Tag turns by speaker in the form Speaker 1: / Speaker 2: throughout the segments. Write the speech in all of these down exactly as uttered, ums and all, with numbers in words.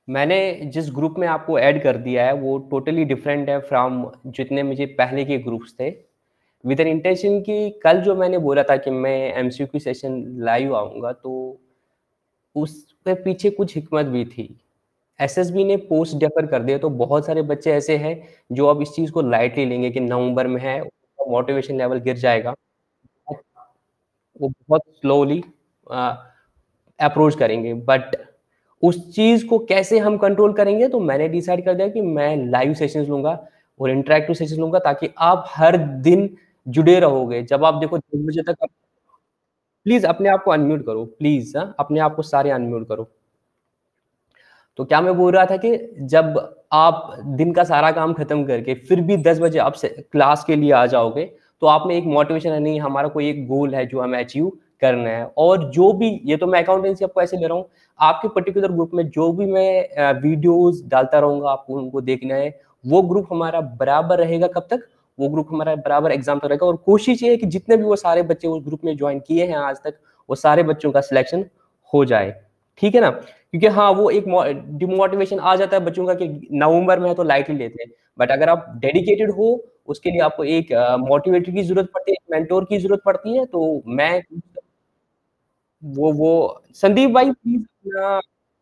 Speaker 1: मैंने जिस ग्रुप में आपको ऐड कर दिया है वो टोटली डिफरेंट है फ्रॉम जितने मुझे पहले के ग्रुप्स थे। विद एन इंटेंशन कि कल जो मैंने बोला था कि मैं एमसीक्यू सेशन लाइव आऊँगा, तो उसके पीछे कुछ हिकमत भी थी। एसएसबी ने पोस्ट डेफर कर दिया, तो बहुत सारे बच्चे ऐसे हैं जो अब इस चीज़ को लाइटली लेंगे कि नवंबर में है, मोटिवेशन लेवल गिर जाएगा। वो बहुत स्लोली अ, अप्रोच करेंगे, बट उस चीज़ को कैसे हम कंट्रोल करेंगे, तो मैंने डिसाइड कर दिया कि मैं लाइव सेशंस लूँगा और इंटरैक्टिव सेशंस लूँगा, ताकि आप हर दिन जुड़े रहोगे। जब आप देखो दस बजे तक, प्लीज़ अपने आप को अनम्यूट करो, प्लीज़ हाँ, अपने आप को सारे अनम्यूट करो। तो क्या मैं बोल रहा था कि जब आप दिन का सारा काम खत्म करके फिर भी दस बजे आप से क्लास के लिए आ जाओगे, तो आप में एक मोटिवेशन है, नहीं हमारा कोई एक गोल है जो हमें अचीव करना है। और जो भी, ये तो मैं अकाउंटेंसी आपको ऐसे ले रहा हूँ, आपके पर्टिकुलर ग्रुप में जो भी मैं अ, वीडियोज़ डालता रहूँगा, आपको उनको देखना है। वो ग्रुप हमारा बराबर रहेगा कब तक? वो ग्रुप हमारा बराबर एग्ज़ाम तक रहेगा, और कोशिश ये है कि जितने भी वो सारे बच्चे उस ग्रुप में जॉइन किए हैं आज तक, वो सारे बच्चों का सिलेक्शन हो जाए। ठीक है ना? क्योंकि हाँ, वो एक मो डिमोटिवेशन आ जाता है बच्चों का कि नवंबर में है तो लाइटली लेते हैं। बट अगर आप डेडिकेटेड हो, उसके लिए आपको एक अ, मोटिवेटर की ज़रूरत पड़ती है, एक मेंटर की ज़रूरत पड़ती है, तो मैं वो वो संदीप भाई प्लीज़ अपना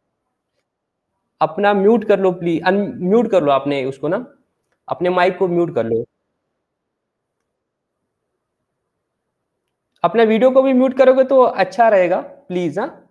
Speaker 1: अपना म्यूट कर लो, प्लीज़ अनम्यूट कर लो आपने उसको ना, अपने माइक को म्यूट कर लो। अपने वीडियो को भी म्यूट करोगे तो अच्छा रहेगा, प्लीज़ हाँ।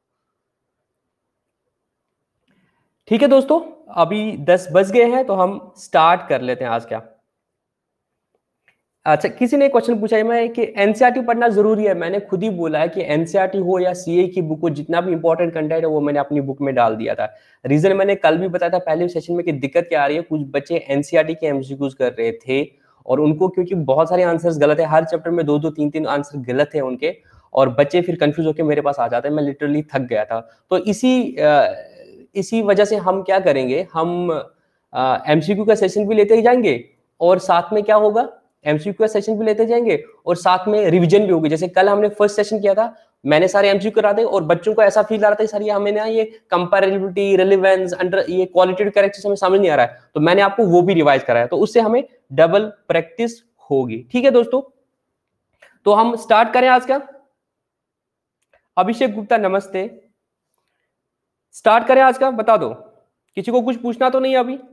Speaker 1: ठीक है दोस्तों, अभी दस बज गए हैं, तो हम स्टार्ट कर लेते हैं आज का। अच्छा, किसी ने क्वेश्चन पूछा है मैं कि एनसीईआरटी पढ़ना ज़रूरी है। मैंने खुद ही बोला है कि एनसीईआरटी हो या सीए की बुक हो, जितना भी इंपॉर्टेंट कंटेंट है वो मैंने अपनी बुक में डाल दिया था। रीज़न मैंने कल भी बताया था पहले सेशन में कि दिक्कत क्या आ रही है, कुछ बच्चे एनसीईआरटी के एमसीक्यूज़ कर रहे थे और उनको क्योंकि बहुत सारे आंसर्स गलत है, हर चैप्टर में दो दो तीन तीन आंसर गलत है उनके, और बच्चे फिर कन्फ्यूज़ होके मेरे पास आ जाते हैं। मैं लिटरली थक गया था। तो इसी अ, इसी वजह से हम क्या करेंगे, हम अ, एमसीक्यू का सेशन भी लेते ही जाएँगे, और साथ में क्या होगा, एमसीक्यू का सेशन भी लेते जाएँगे और साथ में रिवीजन भी होगी। जैसे कल हमने फर्स्ट सेशन किया था, मैंने सारे एमसीक्यू करा दिए और बच्चों को ऐसा फील आ रहा था सर ये हमें ना ये कंपैरेबिलिटी, रेलेवेंस, अंडर ये क्वालिटेटिव कैरेक्टर्स हमें समझ नहीं आ रहा है, तो मैंने आपको वो भी रिवाइज कराया, तो उससे हमें डबल प्रैक्टिस होगी। ठीक है दोस्तों, तो हम स्टार्ट करें आज का। अभिषेक गुप्ता नमस्ते, स्टार्ट करें आज का, बता दो किसी को कुछ पूछना तो नहीं है अभी?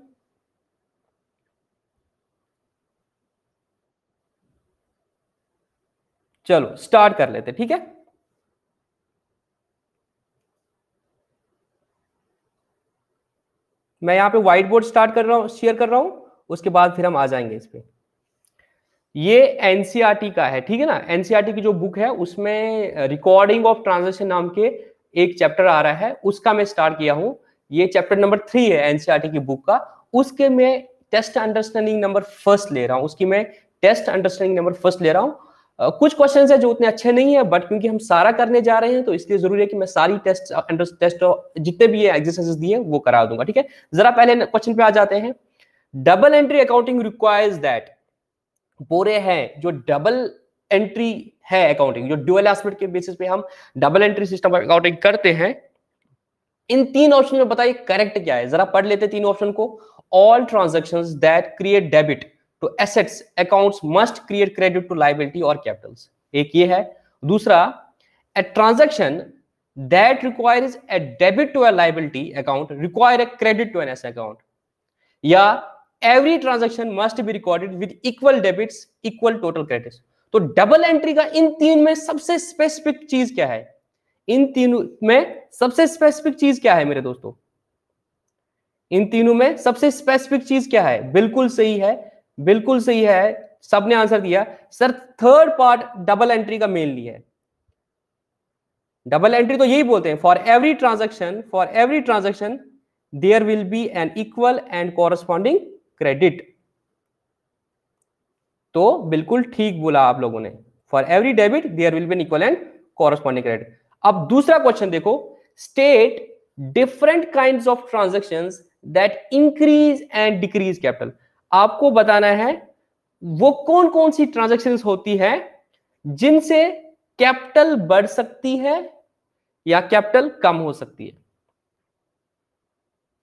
Speaker 1: चलो स्टार्ट कर लेते, ठीक है। मैं यहाँ पे व्हाइट बोर्ड स्टार्ट कर रहा हूँ, शेयर कर रहा हूँ, उसके बाद फिर हम आ जाएंगे इस पे। ये एनसीईआरटी का है, ठीक है ना। एनसीईआरटी की जो बुक है उसमें रिकॉर्डिंग ऑफ ट्रांजैक्शन नाम के एक चैप्टर आ रहा है, उसका मैं स्टार्ट किया हूँ। ये चैप्टर नंबर थ्री है एनसीईआरटी की बुक का। उसके मैं टेस्ट अंडरस्टैंडिंग नंबर फर्स्ट ले रहा हूँ, उसकी मैं टेस्ट अंडरस्टैंडिंग नंबर फर्स्ट ले रहा हूँ। Uh, कुछ क्वेश्चंस है जो उतने अच्छे नहीं है, बट क्योंकि हम सारा करने जा रहे हैं तो इसलिए जरूरी है कि मैं सारी टेस्ट अंडर टेस्ट जितने भी ये एक्सरसाइजेस दिए वो करा दूंगा, ठीक है। जरा पहले क्वेश्चन पे आ जाते हैं। Double entry accounting requires that, पूरे हैं जो डबल एंट्री है अकाउंटिंग, जो ड्यूअल एस्पेक्ट के बेसिस पे हम डबल एंट्री सिस्टम अकाउंटिंग करते हैं। इन तीन ऑप्शन में बताइए करेक्ट क्या है, जरा पढ़ लेते तीन ऑप्शन को। All transactions that create debit to assets accounts must create credit to liability और कैपिटल्स, एक ये है। दूसरा, a transaction that requires a debit to a liability account require a credit to an asset account, या every transaction must be recorded with equal debits equal total credits. तो double entry का इन तीन में सबसे स्पेसिफिक चीज क्या है? इन तीनों में सबसे स्पेसिफिक चीज क्या है मेरे दोस्तों? इन तीनों में सबसे स्पेसिफिक चीज क्या है? बिल्कुल सही है, बिल्कुल सही है, सबने आंसर दिया sir. Third part double entry का मेनली है। डबल एंट्री तो यही बोलते हैं, for every transaction for every transaction there will be an equal and corresponding credit. तो बिल्कुल ठीक बोला आप लोगों ने, for every debit there will be an equal and corresponding credit. अब दूसरा क्वेश्चन देखो, state different kinds of transactions that increase and decrease capital. आपको बताना है वो कौन कौन सी ट्रांजैक्शंस होती है जिनसे कैपिटल बढ़ सकती है या कैपिटल कम हो सकती है।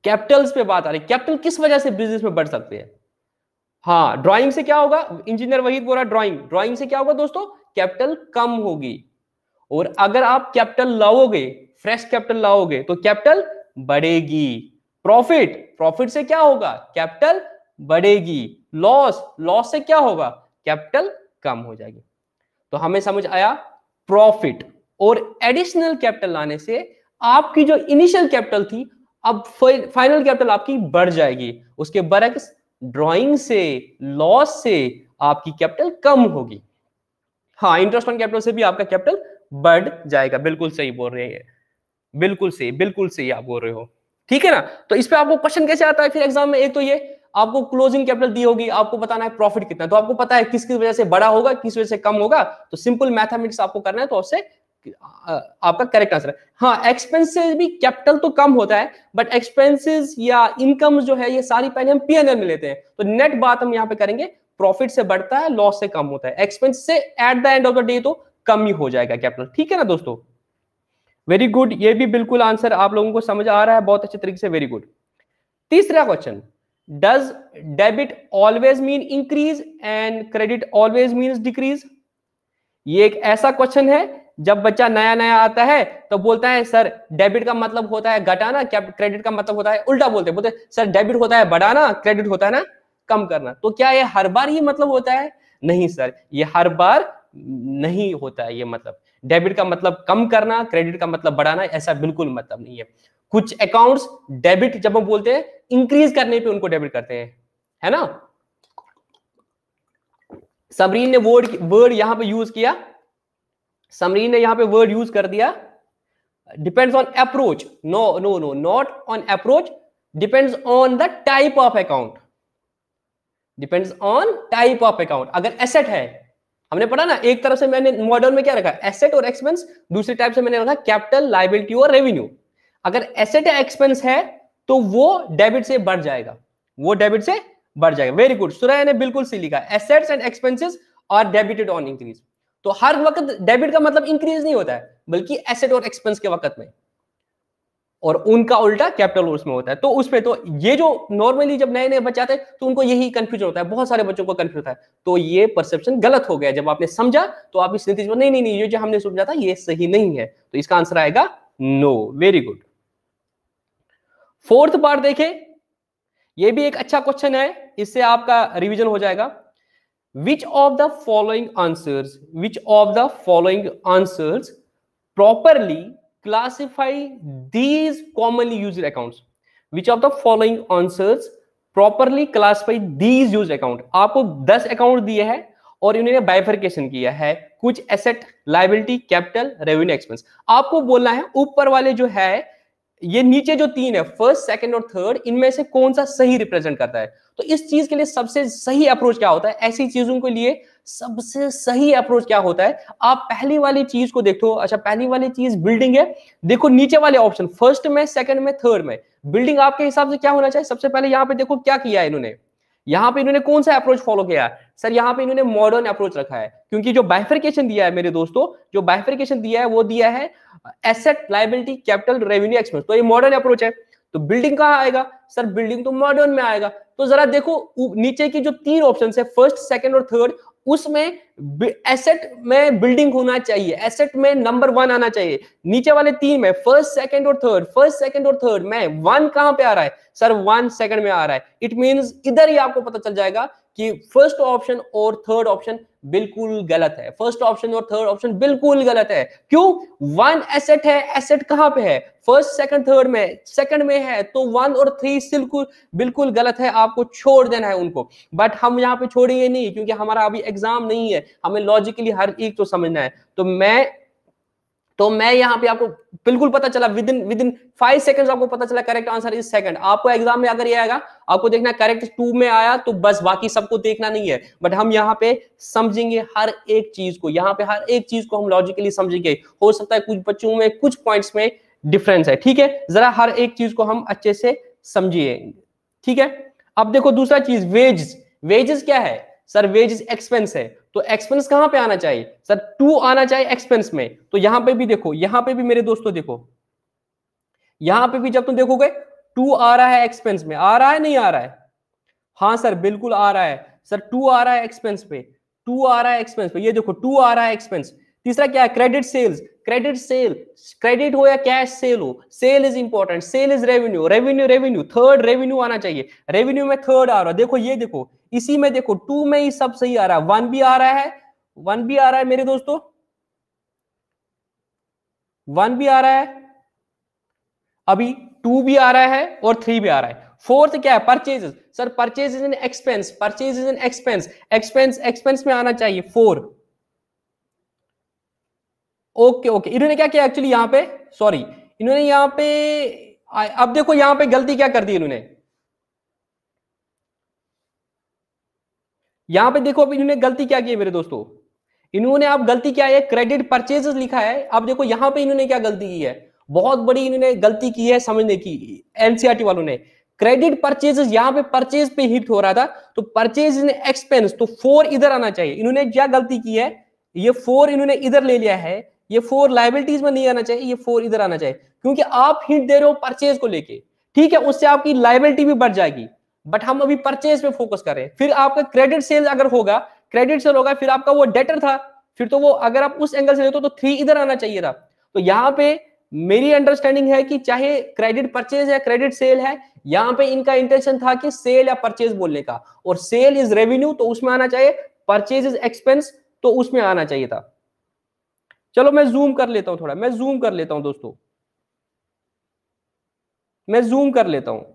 Speaker 1: कैपिटल्स पे बात आ रही है, कैपिटल किस वजह से बिजनेस में बढ़ सकते हैं। हाँ, ड्राइंग से क्या होगा, इंजीनियर वहीद बोल रहा ड्राइंग ड्राइंग से क्या होगा दोस्तों, कैपिटल कम होगी। और अगर आप कैपिटल लाओगे, फ्रेश कैपिटल लाओगे तो कैपिटल बढ़ेगी। प्रॉफिट प्रॉफिट से क्या होगा, कैपिटल बढ़ेगी। लॉस लॉस से क्या होगा, कैपिटल कम हो जाएगी। तो हमें समझ आया, प्रॉफिट और एडिशनल कैपिटल लाने से आपकी जो इनिशियल कैपिटल थी अब फाइनल कैपिटल आपकी बढ़ जाएगी। उसके बरक्स ड्राइंग से, लॉस से आपकी कैपिटल कम होगी। हाँ, इंटरेस्ट ऑन कैपिटल से भी आपका कैपिटल बढ़ जाएगा। बिल्कुल सही बोल रहे हैं, बिल्कुल सही, बिल्कुल सही आप बोल रहे हो। ठीक है ना। तो इस पे आपको क्वेश्चन कैसे आता है फिर एग्जाम में, एक तो ये आपको क्लोजिंग कैपिटल दी होगी, आपको बताना है प्रॉफिट कितना, तो आपको पता है किस किस वजह से बड़ा होगा, किस वजह से कम होगा, तो सिंपल मैथमेटिक्स आपको करना है, तो उससे आपका करेक्ट आंसर है। हाँ, एक्सपेंसेस भी कैपिटल तो कम होता है, बट एक्सपेंसेस या इनकम जो है ये सारी पहले हम पी एंड एल में लेते हैं, तो नेट बात हम यहाँ पे करेंगे, प्रॉफिट से बढ़ता है, लॉस से कम होता है, एक्सपेंस से at the end of the day तो कम ही हो जाएगा कैपिटल। ठीक है ना दोस्तों, वेरी गुड, ये भी बिल्कुल आंसर आप लोगों को समझ आ रहा है बहुत अच्छे तरीके से, वेरी गुड। तीसरा question, does debit always mean increase and credit always means decrease. ये एक ऐसा क्वेश्चन है, जब बच्चा नया नया आता है तो बोलता है सर डेबिट का मतलब होता है घटाना, क्रेडिट का मतलब होता है उल्टा, बोलते बोलते सर डेबिट होता है बढ़ाना, क्रेडिट होता है ना कम करना। तो क्या ये हर बार ये मतलब होता है, नहीं सर, ये हर बार नहीं होता है ये मतलब। डेबिट का मतलब कम करना, क्रेडिट का मतलब बढ़ाना, ऐसा बिल्कुल मतलब नहीं है। कुछ अकाउंट्स डेबिट जब हम बोलते हैं इंक्रीज करने पे उनको डेबिट करते हैं, है ना। समरीन ने वर्ड वर्ड यहां पे यूज किया, समरीन ने यहां पे वर्ड यूज कर दिया, depends on approach. No no no not on approach, depends on the type of account, depends on type of account. अगर एसेट है, हमने पढ़ा ना, एक तरफ से मैंने मॉडल में क्या रखा, एसेट और एक्सपेंस, दूसरी टाइप से मैंने रखा कैपिटल, लायबिलिटी और रेवेन्यू। अगर एसेट या एक्सपेंस है तो वो डेबिट से बढ़ जाएगा, वो डेबिट से बढ़ जाएगा। वेरी गुड, सुरैया ने बिल्कुल सही लिखा, assets and expenses are debited on increase. तो हर वक्त डेबिट का मतलब इंक्रीज नहीं होता है, बल्कि एसेट और एक्सपेंस के वक्त में, और उनका उल्टा कैपिटल उसमें होता है। तो उसमें तो ये जो नॉर्मली जब नए नए बच्चे आते हैं तो उनको यही कंफ्यूजन होता है, बहुत सारे बच्चों को कंफ्यूज होता है। तो ये परसेप्शन गलत हो गया, जब आपने समझा तो आप इस नतीजे में नहीं नहीं नहीं ये जो हमने समझा था ये सही नहीं है, तो इसका आंसर आएगा no. Very good. Fourth part देखें, ये भी एक अच्छा क्वेश्चन है, इससे आपका रिवीजन हो जाएगा। Which of the following answers which of the following answers properly classify these commonly used accounts, which of the following answers properly classify these used account। आपको दस अकाउंट दिए हैं और इन्होंने बाइफरकेशन किया है, कुछ asset, liability, capital, revenue, expense. आपको बोलना है ऊपर वाले जो है, ये नीचे जो तीन है, फर्स्ट, सेकंड और थर्ड, इनमें से कौन सा सही रिप्रेजेंट करता है। तो इस चीज के लिए सबसे सही अप्रोच क्या होता है, ऐसी चीजों के लिए सबसे सही अप्रोच क्या होता है, आप पहली वाली चीज को देखो। अच्छा, पहली वाली चीज बिल्डिंग है, देखो नीचे वाले ऑप्शन, फर्स्ट में, सेकंड में, थर्ड में, बिल्डिंग आपके हिसाब से क्या होना चाहिए। सबसे पहले यहाँ पे देखो क्या किया है इन्होंने, यहाँ पे इन्होंने कौन सा अप्रोच फॉलो किया है। सर यहाँ पे इन्होंने मॉडर्न अप्रोच रखा है, क्योंकि जो बाइफरकेशन दिया है मेरे दोस्तों, जो बाइफरकेशन दिया है वो दिया है asset, liability, capital, revenue, expense. तो ये मॉडर्न अप्रोच है, तो बिल्डिंग कहाँ आएगा, सर बिल्डिंग तो मॉडर्न में आएगा। तो जरा देखो नीचे की जो तीन ऑप्शन है, फर्स्ट, सेकंड और थर्ड, उसमें एसेट में बिल्डिंग होना चाहिए, एसेट में नंबर वन आना चाहिए। नीचे वाले तीन में फर्स्ट, सेकंड और थर्ड, फर्स्ट, सेकंड और थर्ड में वन कहां पे आ रहा है, सर वन सेकंड में आ रहा है। इट मींस इधर ही आपको पता चल जाएगा कि फर्स्ट ऑप्शन और थर्ड ऑप्शन बिल्कुल गलत है, फर्स्ट ऑप्शन और थर्ड ऑप्शन बिल्कुल गलत है। क्यों, वन एसेट है, एसेट कहां पे है, फर्स्ट, सेकंड, थर्ड में, सेकंड में है, तो वन और थ्री बिल्कुल बिल्कुल गलत है, आपको छोड़ देना है उनको। बट हम यहाँ पे छोड़ेंगे नहीं, क्योंकि हमारा अभी एग्जाम नहीं है, हमें लॉजिकली हर एक तो समझना है। तो मैं तो मैं यहाँ पे आपको बिल्कुल पता चला, within within five seconds आपको पता चला करेक्ट आंसर इज सेकंड। आपको एग्जाम में अगर ये आएगा, आपको देखना करेक्ट टू में आया तो बस, बाकी सबको देखना नहीं है। बट हम यहाँ पे समझेंगे हर एक चीज को, यहाँ पे हर एक चीज को हम लॉजिकली समझेंगे। हो सकता है कुछ बच्चों में कुछ पॉइंट्स में डिफरेंस है, ठीक है, जरा हर एक चीज को हम अच्छे से समझिए, ठीक है। अब देखो दूसरा चीज, वेजेस। वेजेस क्या है, सर वेजेस एक्सपेंस है, तो एक्सपेंस कहां पे आना चाहिए, सर टू आना चाहिए एक्सपेंस में। तो यहां पे भी देखो, यहां पे भी मेरे दोस्तों देखो, यहां पे भी जब तुम देखोगे टू आ रहा है एक्सपेंस में, आ रहा है नहीं आ रहा है? हाँ सर बिल्कुल आ रहा है सर, टू आ रहा है एक्सपेंस पे, टू आ रहा है एक्सपेंस पे, ये देखो टू आ रहा है एक्सपेंस। तीसरा क्या है? Credit sales, credit sale, credit हो या कैश सेल हो, sale is important, sale is revenue, revenue revenue, third revenue आना चाहिए, रेवेन्यू में थर्ड आ रहा है, देखो ये देखो इसी में देखो टू में ही सब सही आ रहा है, वन भी आ रहा है, वन भी आ रहा है मेरे दोस्तों, वन भी आ रहा है, अभी टू भी आ रहा है और थ्री भी आ रहा है। फोर्थ क्या है? Purchases, sir purchase is an expense, purchase is an expense, expense expense में आना चाहिए, फोर। ओके ओके, इन्होंने क्या किया एक्चुअली यहां पे, सॉरी इन्होंने यहां पे, अब देखो यहां पे गलती क्या कर दी इन्होंने, यहां पे देखो अब इन्होंने गलती क्या की है मेरे दोस्तों, इन्होंने अब गलती क्या है, क्रेडिट परचेजेस लिखा है, अब देखो यहां पे इन्होंने क्या गलती की है, बहुत बड़ी इन्होंने गलती की है समझने की, एनसीईआरटी वालों ने। क्रेडिट परचेजेस यहां पे परचेज पे हिट हो रहा था, तो परचेज इन एक्सपेंस, तो फोर इधर आना चाहिए, इन्होंने क्या गलती की है, ये फोर इन्होंने इधर ले लिया है, ये फोर लाइबिलिटीज में नहीं आना चाहिए, ये फोर इधर आना चाहिए, क्योंकि आप हिंट दे रहे हो परचेज को लेके, ठीक है, उससे आपकी लाइबिलिटी भी बढ़ जाएगी, बट हम अभी परचेज पे फोकस कर रहे हैं। फिर आपका क्रेडिट सेल अगर होगा, क्रेडिट सेल होगा, फिर आपका वो डेटर था, फिर तो वो अगर आप उस एंगल से लेते हो तो थ्री इधर आना चाहिए था। तो यहां पे मेरी अंडरस्टैंडिंग है कि चाहे क्रेडिट परचेज या क्रेडिट सेल है, यहां पे इनका इंटेंशन था कि सेल या परचेज बोलने का, और सेल इज रेवेन्यू तो उसमें आना चाहिए, परचेज इज एक्सपेंस तो उसमें आना चाहिए था। चलो मैं जूम कर लेता हूं, थोड़ा मैं जूम कर लेता हूं दोस्तों, मैं जूम कर लेता हूं।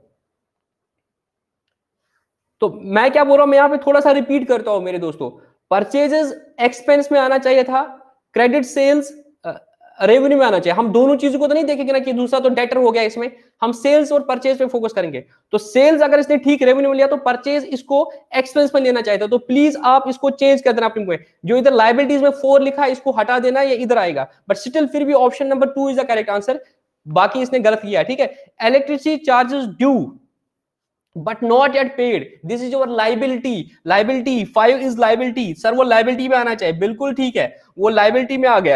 Speaker 1: तो मैं क्या बोल रहा हूं, मैं यहां पे थोड़ा सा रिपीट करता हूं मेरे दोस्तों, परचेजेस एक्सपेंस में आना चाहिए था, क्रेडिट सेल्स रेवेन्यू में आना चाहिए। हम दोनों चीजों को तो नहीं देखेंगे ना कि दूसरा तो डेटर हो गया, इसमें हम सेल्स और परचेज पे फोकस करेंगे। तो सेल्स अगर इसने ठीक रेवेन्यू में लिया तो परचेज इसको एक्सपेंस में लेना चाहिए था, तो प्लीज आप इसको चेंज कर देना अपने में, जो इधर लाइबिलिटीज में फोर लिखा है इसको हटा देना, ये इधर आएगा, बट स्टिल फिर भी option number two is the correct answer, बाकी इसने गलत किया, ठीक है। Electricity charges due but not yet paid, this is your liability, liability five is liability, sir वो liability में आना चाहिए, बिल्कुल ठीक है, वो liability में आ गया।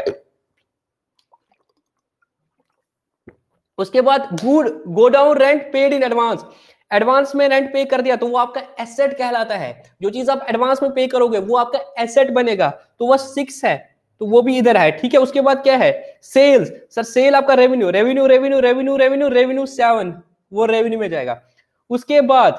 Speaker 1: उसके बाद good godown rent paid in advance, advance में रेंट पे कर दिया तो वो आपका एसेट कहलाता है, जो चीज आप एडवांस में पे करोगे वो आपका एसेट बनेगा, तो वो सिक्स है, तो वो भी इधर है, ठीक है। उसके बाद क्या है? सेल्स, सर सेल आपका revenue, revenue revenue revenue revenue revenue seven, वो रेवेन्यू में जाएगा। उसके बाद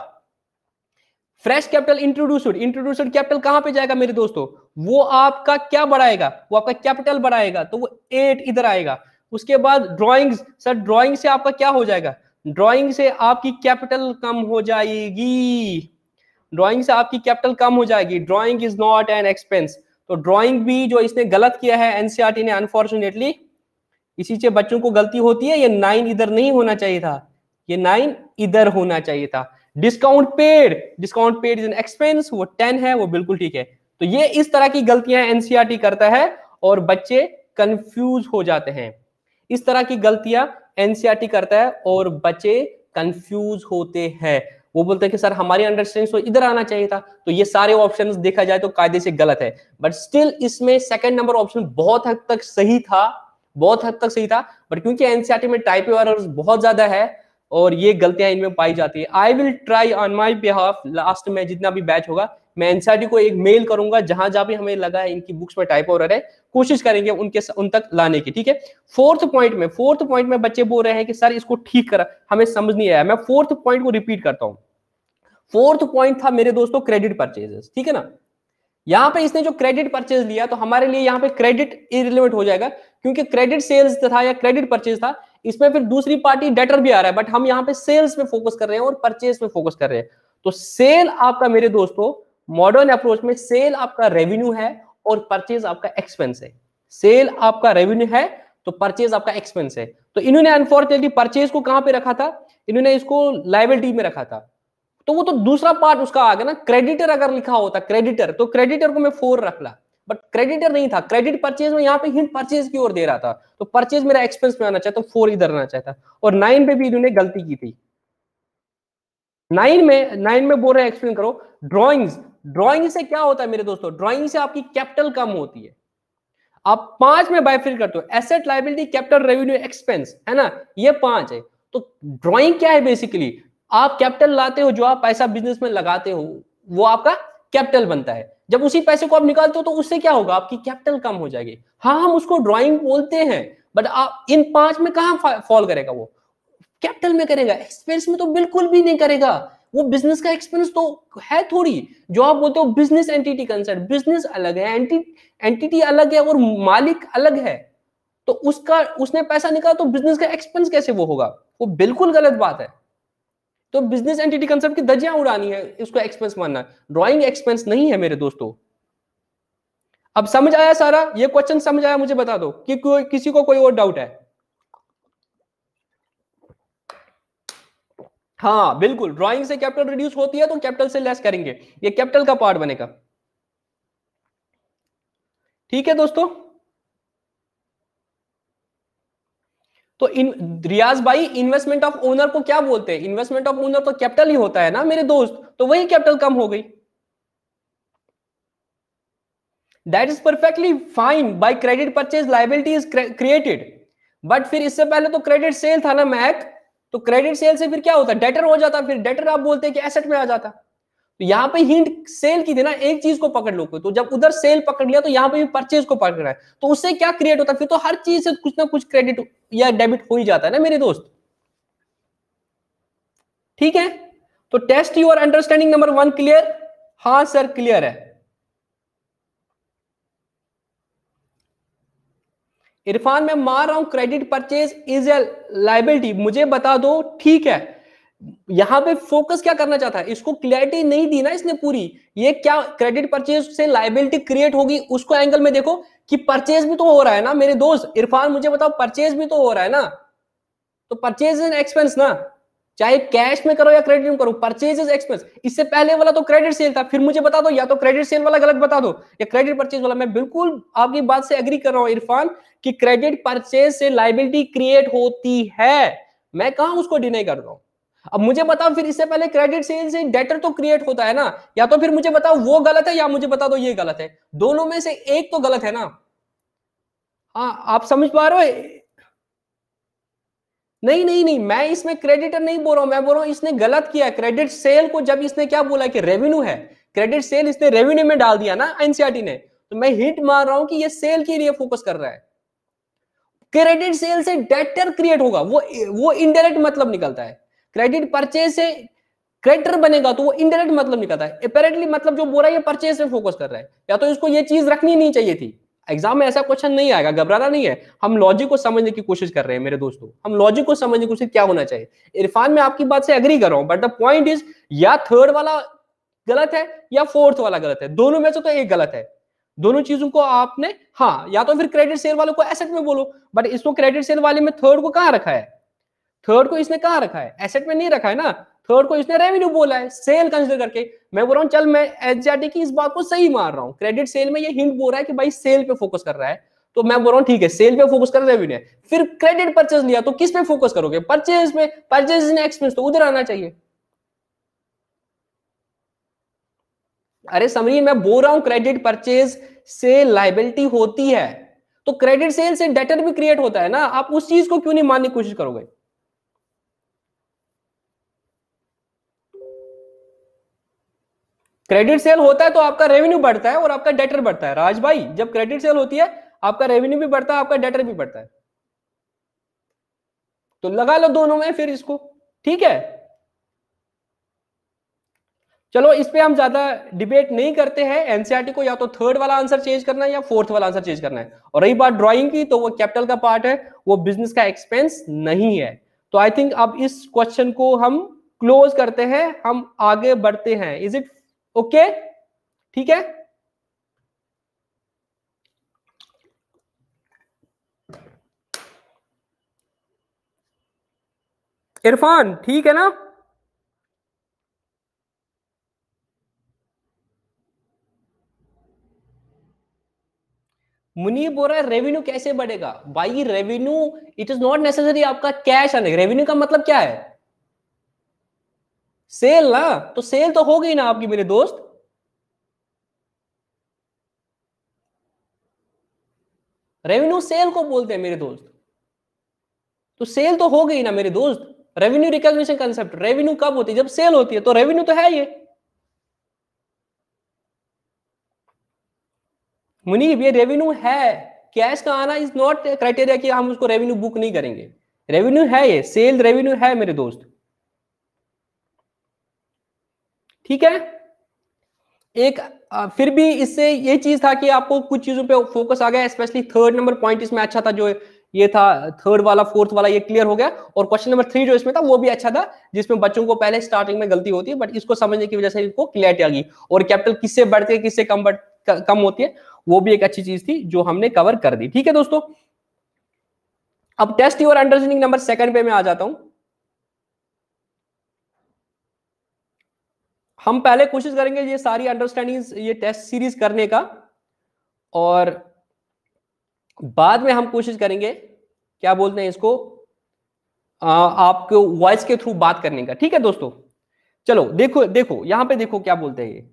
Speaker 1: fresh capital introduced, introduced capital कहां पे जाएगा मेरे दोस्तों? वो आपका क्या बढ़ाएगा? वो आपका कैपिटल बढ़ाएगा, तो वो एट इधर आएगा। उसके बाद ड्राइंग्स, सर ड्राइंग से आपका क्या हो जाएगा? ड्राइंग से आपकी कैपिटल कम हो जाएगी, ड्राइंग से आपकी कैपिटल कम हो जाएगी, drawing is not an expense. तो ड्राइंग भी जो इसने गलत किया है एनसीईआरटी ने, अनफॉर्चुनेटली इसी से बच्चों को गलती होती है, ये नाइन इधर नहीं होना चाहिए था, ये नाइन इधर होना चाहिए था। Discount paid, discount paid is an expense, वो टेन है, वो बिल्कुल ठीक है। तो ये इस तरह की गलतियां एनसीईआरटी करता है और बच्चे कंफ्यूज हो जाते हैं, इस तरह की गलतियां एनसीईआरटी करता है और बच्चे कंफ्यूज होते हैं, वो बोलते हैं कि सर हमारी अंडरस्टैंडिंग तो इधर आना चाहिए था। तो ये सारे ऑप्शंस देखा जाए तो कायदे से गलत है, बट स्टिल इसमें सेकंड नंबर ऑप्शन बहुत हद तक सही था, बहुत हद तक सही था, बट क्योंकि एनसीईआरटी में टाइपिंग एरर्स बहुत ज्यादा है और ये गलतियां इनमें पाई जाती है। I will try on my behalf, last में जितना भी बैच होगा मैं एनसीईआरटी को एक मेल करूंगा, जहां जहां भी हमें लगा है इनकी बुक्स में टाइपो एरर है, कोशिश करेंगे उनके उन तक लाने की, ठीक है। फोर्थ पॉइंट में, फोर्थ पॉइंट में बच्चे बोल रहे हैं कि सर इसको ठीक करा, हमें समझ नहीं आया। मैं फोर्थ पॉइंट को रिपीट करता हूं। फोर्थ पॉइंट था मेरे दोस्तों क्रेडिट परचेजेस, ठीक है ना। यहां पे इसने जो क्रेडिट परचेज लिया तो हमारे लिए यहां पे क्रेडिट इररिलेवेंट हो जाएगा, क्योंकि क्रेडिट सेल्स था या क्रेडिट परचेज था, इसमें फिर दूसरी पार्टी डेटर भी आ रहा है, बट हम यहां पे सेल्स पे फोकस कर रहे हैं और परचेज पे फोकस कर रहे हैं। तो सेल आपका मेरे दोस्तों मॉडर्न अप्रोच में सेल आपका रेवेन्यू है और परचेज आपका एक्सपेंस है। सेल आपका रेवेन्यू है तो परचेज आपका एक्सपेंस है। तो इन्होंने अनफॉर्चुनेटली परचेज को कहां पे रखा था? इन्होंने इसको लायबिलिटी में रखा था, तो वो तो दूसरा पार्ट उसका आ गया ना। क्रेडिटर अगर लिखा होता क्रेडिटर, तो क्रेडिटर को मैं फोर रख ला, बट क्रेडिटर नहीं था, क्रेडिट परचेज में यहाँ पे हिंट परचेज की ओर दे रहा था, तो परचेज मेरा एक्सपेंस में आना चाहिए, तो फोर इधर आना चाहिए था। और नाइन पे भी इन्होंने गलती की थी। नाइन में नाइन में बोल रहे हैं एक्सप्लेन करो। ड्रॉइंग्स, ड्रॉइंग से क्या होता है मेरे दोस्तों? ड्रॉइंग से आपकी कैपिटल कम होती है। आप पांच में बाइफिल करते हो, asset liability capital revenue expense, है ना, ये पांच है। तो ड्राइंग क्या है बेसिकली, आप कैपिटल लाते हो, जो आप पैसा बिजनेस में लगाते हो वो आपका कैपिटल बनता है। जब उसी पैसे को आप निकालते हो तो उससे क्या होगा, आपकी कैपिटल कम हो जाएगी। हाँ हम उसको ड्राइंग बोलते हैं, बट आप इन पांच में कहां फॉल करेगा, वो कैपिटल में करेगा, एक्सपेंस में तो बिल्कुल भी नहीं करेगा। वो बिजनेस का एक्सपेंस तो है थोड़ी, जो आप बोलते हो बिजनेस एंटिटी कंसर्न, बिजनेस अलग है, एंटिटी अलग है और मालिक अलग है, तो उसका उसने पैसा निकाला तो बिजनेस का एक्सपेंस कैसे वो होगा, वो बिल्कुल गलत बात है। तो बिजनेस एंटिटी कंसेप्ट की धज्जियां उड़ानी है, इसको एक्सपेंस मानना है, ड्राइंग एक्सपेंस नहीं है मेरे दोस्तों। अब समझ आया सारा, ये क्वेश्चन समझ आया, मुझे बता दो कि कोई किसी को कोई और डाउट है। हाँ बिल्कुल, ड्राइंग से कैपिटल रिड्यूस होती है तो कैपिटल से लेस करेंगे, ये कैपिटल का पार्ट बनेगा। ठीक है दोस्तों, तो इन रियाज भाई इन्वेस्टमेंट ऑफ ओनर को क्या बोलते हैं, इन्वेस्टमेंट ऑफ ओनर तो कैपिटल ही होता है ना मेरे दोस्त, तो वही कैपिटल कम हो गई। That is perfectly fine, by credit purchase liability is created, but फिर इससे पहले तो क्रेडिट सेल था ना मैक, तो क्रेडिट सेल से फिर क्या होता, डेटर हो जाता, फिर डेटर आप बोलते हैं कि एसेट में आ जाता। तो यहां पे हिंट सेल की थी ना, एक चीज को पकड़ लो, तो जब उधर सेल पकड़ लिया तो यहां पे भी परचेज को पकड़ रहा है, तो उससे क्या क्रिएट होता है, फिर तो हर चीज से कुछ ना कुछ क्रेडिट या डेबिट हो ही जाता है ना मेरे दोस्त। ठीक है, तो test your understanding number one clear, हाँ सर क्लियर है। इरफान मैं मार रहा हूं credit purchase is a liability, मुझे बता दो, ठीक है। यहां पे फोकस क्या करना चाहता है, इसको क्लैरिटी नहीं दी ना इसने पूरी, ये क्या क्रेडिट परचेज से लाइबिलिटी क्रिएट होगी उसको एंगल में देखो कि परचेज भी तो हो रहा है ना मेरे दोस्त। इरफान मुझे बताओ, परचेज भी तो हो रहा है ना, तो परचेज इज एक्सपेंस ना, चाहे कैश में करो या क्रेडिट में करो, परचेज इज एक्सपेंस। इससे पहले वाला तो क्रेडिट सेल था, फिर मुझे बता दो या तो क्रेडिट सेल वाला गलत बता दो या क्रेडिट परचेज वाला। मैं बिल्कुल आपकी बात से एग्री कर रहा हूं इरफान कि क्रेडिट परचेज से लायबिलिटी क्रिएट होती है, मैं कहां उसको डिनाई कर रहा हूं। अब मुझे बताओ फिर इससे पहले क्रेडिट सेल से डेटर तो क्रिएट होता है ना, या तो फिर मुझे बताओ वो गलत है या मुझे बता दो ये गलत है, दोनों में से एक तो गलत है ना। हाँ आप समझ पा रहे हो, नहीं नहीं नहीं, मैं इसमें क्रेडिटर नहीं बोल रहा हूं, मैं बोल रहा हूं इसने गलत किया। क्रेडिट सेल को जब इसने क्या बोला कि रेवेन्यू है, क्रेडिट सेल इसने रेवेन्यू में डाल दिया ना एनसीईआरटी ने, तो मैं हिट मार रहा हूं कि ये सेल के लिए फोकस कर रहा है। क्रेडिट सेल से डेटर क्रिएट होगा, वो वो इनडायरेक्ट मतलब निकलता है। क्रेडिट परचेज से क्रेडिटर बनेगा तो वो इनडायरेक्ट मतलब निकलता है। अपेरेंटली मतलब जो बोल रहा है ये परचेज पे फोकस कर रहा है, या तो इसको ये चीज रखनी नहीं चाहिए थी। एग्जाम में ऐसा क्वेश्चन नहीं आएगा, घबराना नहीं है, हम लॉजिक को समझने की कोशिश कर रहे हैं मेरे दोस्तों, हम लॉजिक को समझने की कोशिश क्या होना चाहिए। इरफान मैं आपकी बात से एग्री कर रहा हूं, बट द पॉइंट इज या थर्ड वाला गलत है या फोर्थ वाला गलत है, दोनों में से तो एक गलत है। दोनों चीजों को आपने, हाँ या तो फिर क्रेडिट सेल वालों को एसेट में बोलो, बट इसको क्रेडिट सेल वाले में थर्ड को कहां रखा है, थर्ड को इसने कहां रखा है, एसेट में नहीं रखा है ना, थर्ड को इसने रेवेन्यू बोला है सेल कंसीडर करके। मैं बोल रहा हूं चल मैं एचजीआरटी की इस बात को सही मार रहा हूं, क्रेडिट सेल में ये हिंट बोल रहा है कि भाई सेल पे फोकस कर रहा है, तो मैं बोल रहा हूं ठीक है सेल पे फोकस कर रेवेन्यू है। फिर क्रेडिट परचेज लिया तो किस पे फोकस करोगे, परचेज पे, परचेज इन एक्सपेंस तो उधर आना चाहिए। अरे समरीन मैं बोल रहा हूं क्रेडिट परचेज से लायबिलिटी होती है, तो क्रेडिट सेल से डेटर भी क्रिएट होता है ना, आप उस चीज को क्यों नहीं मानने की कोशिश करोगे। क्रेडिट सेल होता है तो आपका रेवेन्यू बढ़ता है और आपका डेटर बढ़ता है राज भाई, जब क्रेडिट सेल होती है आपका रेवेन्यू भी बढ़ता है, आपका डेटर भी बढ़ता है, तो लगा लो दोनों में फिर इसको। ठीक है चलो इस पे हम ज्यादा डिबेट नहीं करते हैं, एनसीईआरटी को या तो थर्ड वाला आंसर चेंज करना है या फोर्थ वाला आंसर चेंज करना है। और रही बात ड्राइंग की, तो वो कैपिटल का पार्ट है, वो बिजनेस का एक्सपेंस नहीं है। तो आई थिंक अब इस क्वेश्चन को हम क्लोज करते हैं, हम आगे बढ़ते हैं। इज इट ओके, ठीक है। इरफान ठीक है ना, मुनीर बोल रहा है रेवेन्यू कैसे बढ़ेगा, भाई revenue it is not necessary आपका कैश आने, रेवेन्यू का मतलब क्या है, सेल ना, तो सेल तो हो गई ना आपकी मेरे दोस्त, रेवेन्यू सेल को बोलते हैं मेरे दोस्त, तो सेल तो हो गई ना मेरे दोस्त। रेवेन्यू रिकॉग्निशन कंसेप्ट, रेवेन्यू कब होती है? जब सेल होती है, तो रेवेन्यू तो है ये। मुनीब ये रेवेन्यू है, कैश का आना इज नॉट क्राइटेरिया कि हम उसको रेवेन्यू बुक नहीं करेंगे, रेवेन्यू है ये, सेल रेवेन्यू है मेरे दोस्त, ठीक है। एक आ, फिर भी इससे ये चीज था कि आपको कुछ चीजों पे फोकस आ गया, स्पेशली थर्ड नंबर पॉइंट इसमें अच्छा था, जो ये था थर्ड वाला, फोर्थ वाला ये क्लियर हो गया, और क्वेश्चन नंबर थ्री जो इसमें था वो भी अच्छा था, जिसमें बच्चों को पहले स्टार्टिंग में गलती होती है, बट इसको समझने की वजह से इनको क्लियरिटी आ गई, और कैपिटल किससे बढ़ती है किससे कम बढ़ कम होती है, वो भी एक अच्छी चीज थी जो हमने कवर कर दी, ठीक है दोस्तों। अब test your understanding number second पे मैं आ जाता हूं। हम पहले कोशिश करेंगे ये सारी अंडरस्टैंडिंग ये टेस्ट सीरीज करने का, और बाद में हम कोशिश करेंगे क्या बोलते हैं इसको, आ, आपको वॉइस के थ्रू बात करने का, ठीक है दोस्तों। चलो देखो देखो यहां पे देखो क्या बोलते हैं ये,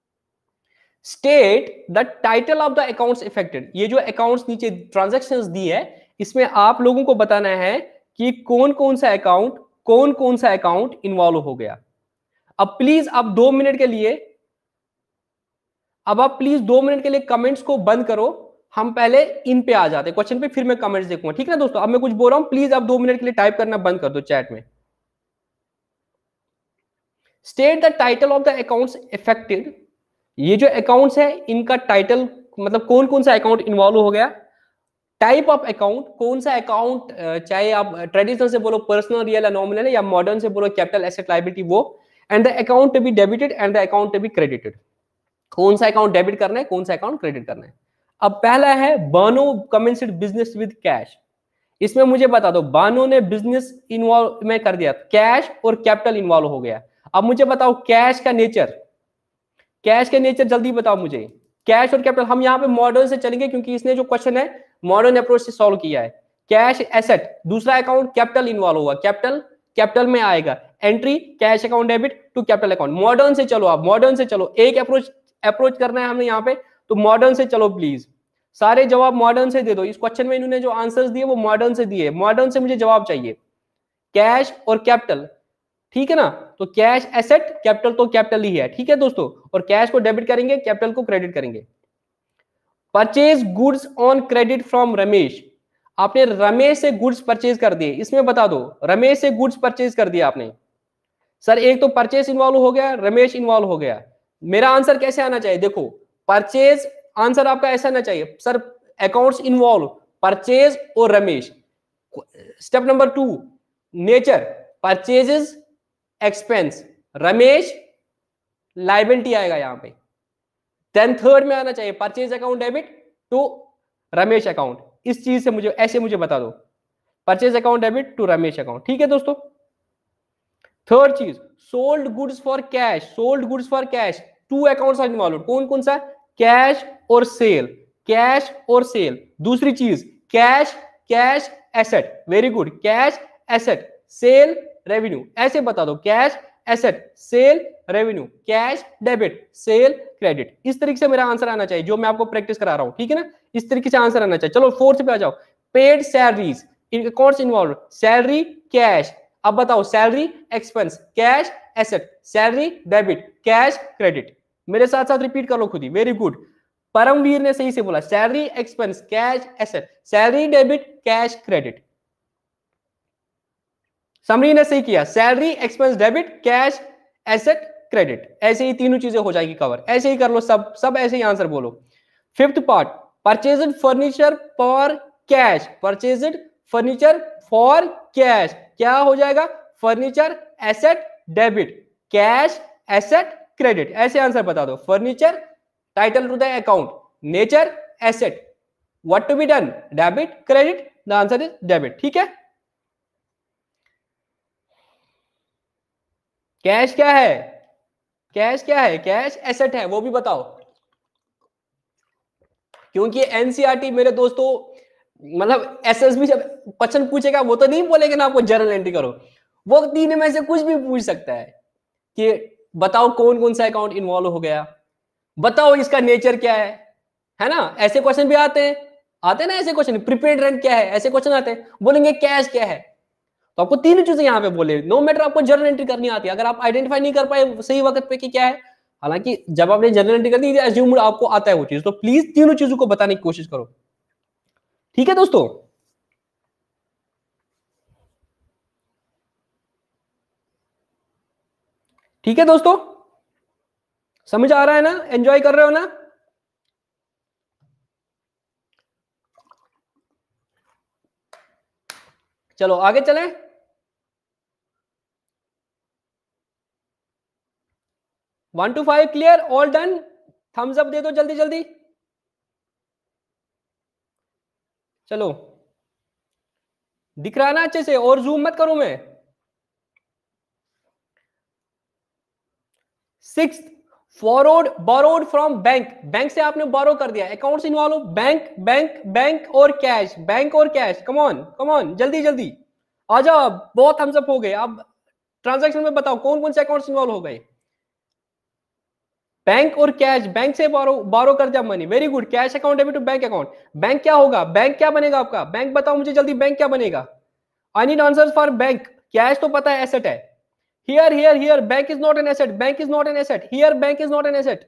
Speaker 1: state the title of the accounts affected, ये जो अकाउंट्स नीचे ट्रांजैक्शंस दी है, इसमें आप लोगों को बताना है कि कौन कौन सा अकाउंट कौन कौन सा अकाउंट इन्वॉल्व हो गया। अब प्लीज अब दो मिनट के लिए अब आप प्लीज दो मिनट के लिए कमेंट्स को बंद करो, हम पहले इन पे आ जाते हैं क्वेश्चन पे, फिर मैं कमेंट्स देखूंगा, ठीक है ना दोस्तों। अब मैं कुछ बोल रहा हूं, प्लीज आप दो मिनट के लिए टाइप करना बंद कर दो चैट में। State the title of the accounts affected, ये जो अकाउंट्स है इनका टाइटल, मतलब कौन कौन सा अकाउंट इन्वॉल्व हो गया, टाइप ऑफ अकाउंट, कौन सा अकाउंट, चाहे आप ट्रेडिशनल से बोलो पर्सनल रियल या नॉमिनल है, या मॉडर्न से बोलो कैपिटल एसेट लायबिलिटी वो, and the account to be debited and the account to be credited, कौन सा अकाउंट डेबिट करना है कौन सा अकाउंट क्रेडिट करना है। अब पहला है Bano commenced business with cash, इसमें मुझे बता दो बानो ने बिजनेस इन्वॉल्व में कर दिया, कैश और कैपिटल इन्वॉल्व हो गया। अब मुझे बताओ कैश का नेचर, कैश का नेचर जल्दी बताओ मुझे, कैश और कैपिटल, हम यहाँ पे मॉडर्न से चलेंगे क्योंकि इसने जो क्वेश्चन है मॉडर्न अप्रोच से सॉल्व किया है। कैश एसेट, दूसरा अकाउंट कैपिटल इन्वॉल्व होगा, कैपिटल कैपिटल में आएगा, entry cash account debit to capital account. Modern से चलो, आप मॉडर्न से चलो, एक अप्रोच अप्रोच करना है हमने यहाँ पे, तो मॉडर्न से चलो प्लीज, सारे जवाब मॉडर्न से दे दो। इस क्वेश्चन में इन्होंने जो आंसर्स दिए वो मॉडर्न से दिए, मॉडर्न से मुझे जवाब चाहिए, कैश और कैपिटल, ठीक है ना। तो कैश एसेट, कैपिटल तो कैपिटल ही है, ठीक है दोस्तों, और कैश को डेबिट करेंगे, कैपिटल को क्रेडिट करेंगे। Purchase goods on credit from Ramesh, आपने रमेश से गुड्स परचेज कर दिए, इसमें बता दो रमेश से गुड्स परचेज कर दिया आपने, सर एक तो परचेज इन्वॉल्व हो गया, रमेश इन्वॉल्व हो गया, मेरा आंसर कैसे आना चाहिए, देखो परचेज आंसर आपका ऐसा आना चाहिए, सर अकाउंट्स इन्वॉल्व परचेज और Ramesh. Step number two, nature purchases expense, Ramesh liability आएगा यहां पे। देन थर्ड में आना चाहिए purchase account debit to Ramesh account, इस चीज से मुझे ऐसे मुझे बता दो, purchase account debit to Ramesh account, ठीक है दोस्तों। थर्ड चीज, sold goods for cash, sold goods for cash, two accounts are involve, कौन कौन सा, कैश और सेल, कैश और सेल। दूसरी चीज cash cash asset, very good, cash asset sale revenue, ऐसे बता दो, cash asset sale revenue, cash debit sale credit, इस तरीके से मेरा आंसर आना चाहिए जो मैं आपको प्रैक्टिस करा रहा हूं, ठीक है ना, इस तरीके से आंसर आना चाहिए। चलो फोर्थ पे आ जाओ, paid salaries, accounts involve, salary cash, अब बताओ salary expense, cash asset, salary debit, cash credit, मेरे साथ साथ रिपीट कर लो खुद ही, वेरी गुड, परमवीर ने सही से बोला, salary expense cash asset, salary debit cash credit. समरी ने सही किया, salary expense debit cash asset credit, ऐसे ही तीनों चीजें हो जाएगी कवर, ऐसे ही कर लो, सब सब ऐसे ही आंसर बोलो। Fifth part, purchased furniture for cash, purchased furniture for cash, क्या हो जाएगा, furniture asset debit, cash asset credit, ऐसे आंसर बता दो। Furniture title to the account, nature asset, what to be done debit credit, the answer is debit, ठीक है। Cash क्या है, कैश क्या है, कैश एसेट है, वो भी बताओ, क्योंकि एनसीईआरटी मेरे दोस्तों मतलब एसएसबी जब क्वेश्चन पूछेगा वो तो नहीं बोलेगा ना आपको जर्नल एंट्री करो, वो तीन में से कुछ भी पूछ सकता है कि बताओ कौन कौन सा अकाउंट इन्वॉल्व हो गया, बताओ इसका नेचर क्या है है ना, ऐसे क्वेश्चन भी आते हैं, आते हैं ना ऐसे क्वेश्चन, प्रीपेड रेंट क्या है, ऐसे क्वेश्चन आते हैं, बोलेंगे कैश क्या है, तो आपको तीन चीजें यहाँ पे बोले, नो मैटर आपको जर्नल एंट्री करनी आती है, अगर आप आइडेंटिफाई नहीं कर पाए सही वक्त पे कि क्या है, हालांकि जब आपने जर्नल एंट्री कर दी एज्यूम्ड आपको आता है वो चीज, तो प्लीज तीनों चीजों को बताने की कोशिश करो। ठीक है दोस्तों, ठीक है दोस्तों, समझ आ रहा है ना, एंजॉय कर रहे हो ना? चलो आगे चले, one two five clear, all done, thumbs up दे दो जल्दी जल्दी। चलो दिख रहा है ना अच्छे से, और जूम मत करूं मैं। Six, forward borrowed from bank, bank से आपने बोरो कर दिया, accounts involve bank bank bank और कैश, बैंक और cash, come on come on जल्दी जल्दी आ जाओ, बहुत थम्स अप हो गए। अब ट्रांजैक्शन में बताओ कौन कौन से अकाउंट्स इन्वॉल्व हो गए, बैंक और कैश, बैंक से बोरो बोरो कर दिया money, very good, cash account debit to bank account, bank क्या होगा, बैंक क्या बनेगा आपका, बैंक बताओ मुझे जल्दी, बैंक क्या बनेगा, I need answer for bank, cash तो पता है एसेट है, here here here bank is not an asset, bank is not an asset, here bank is not an asset,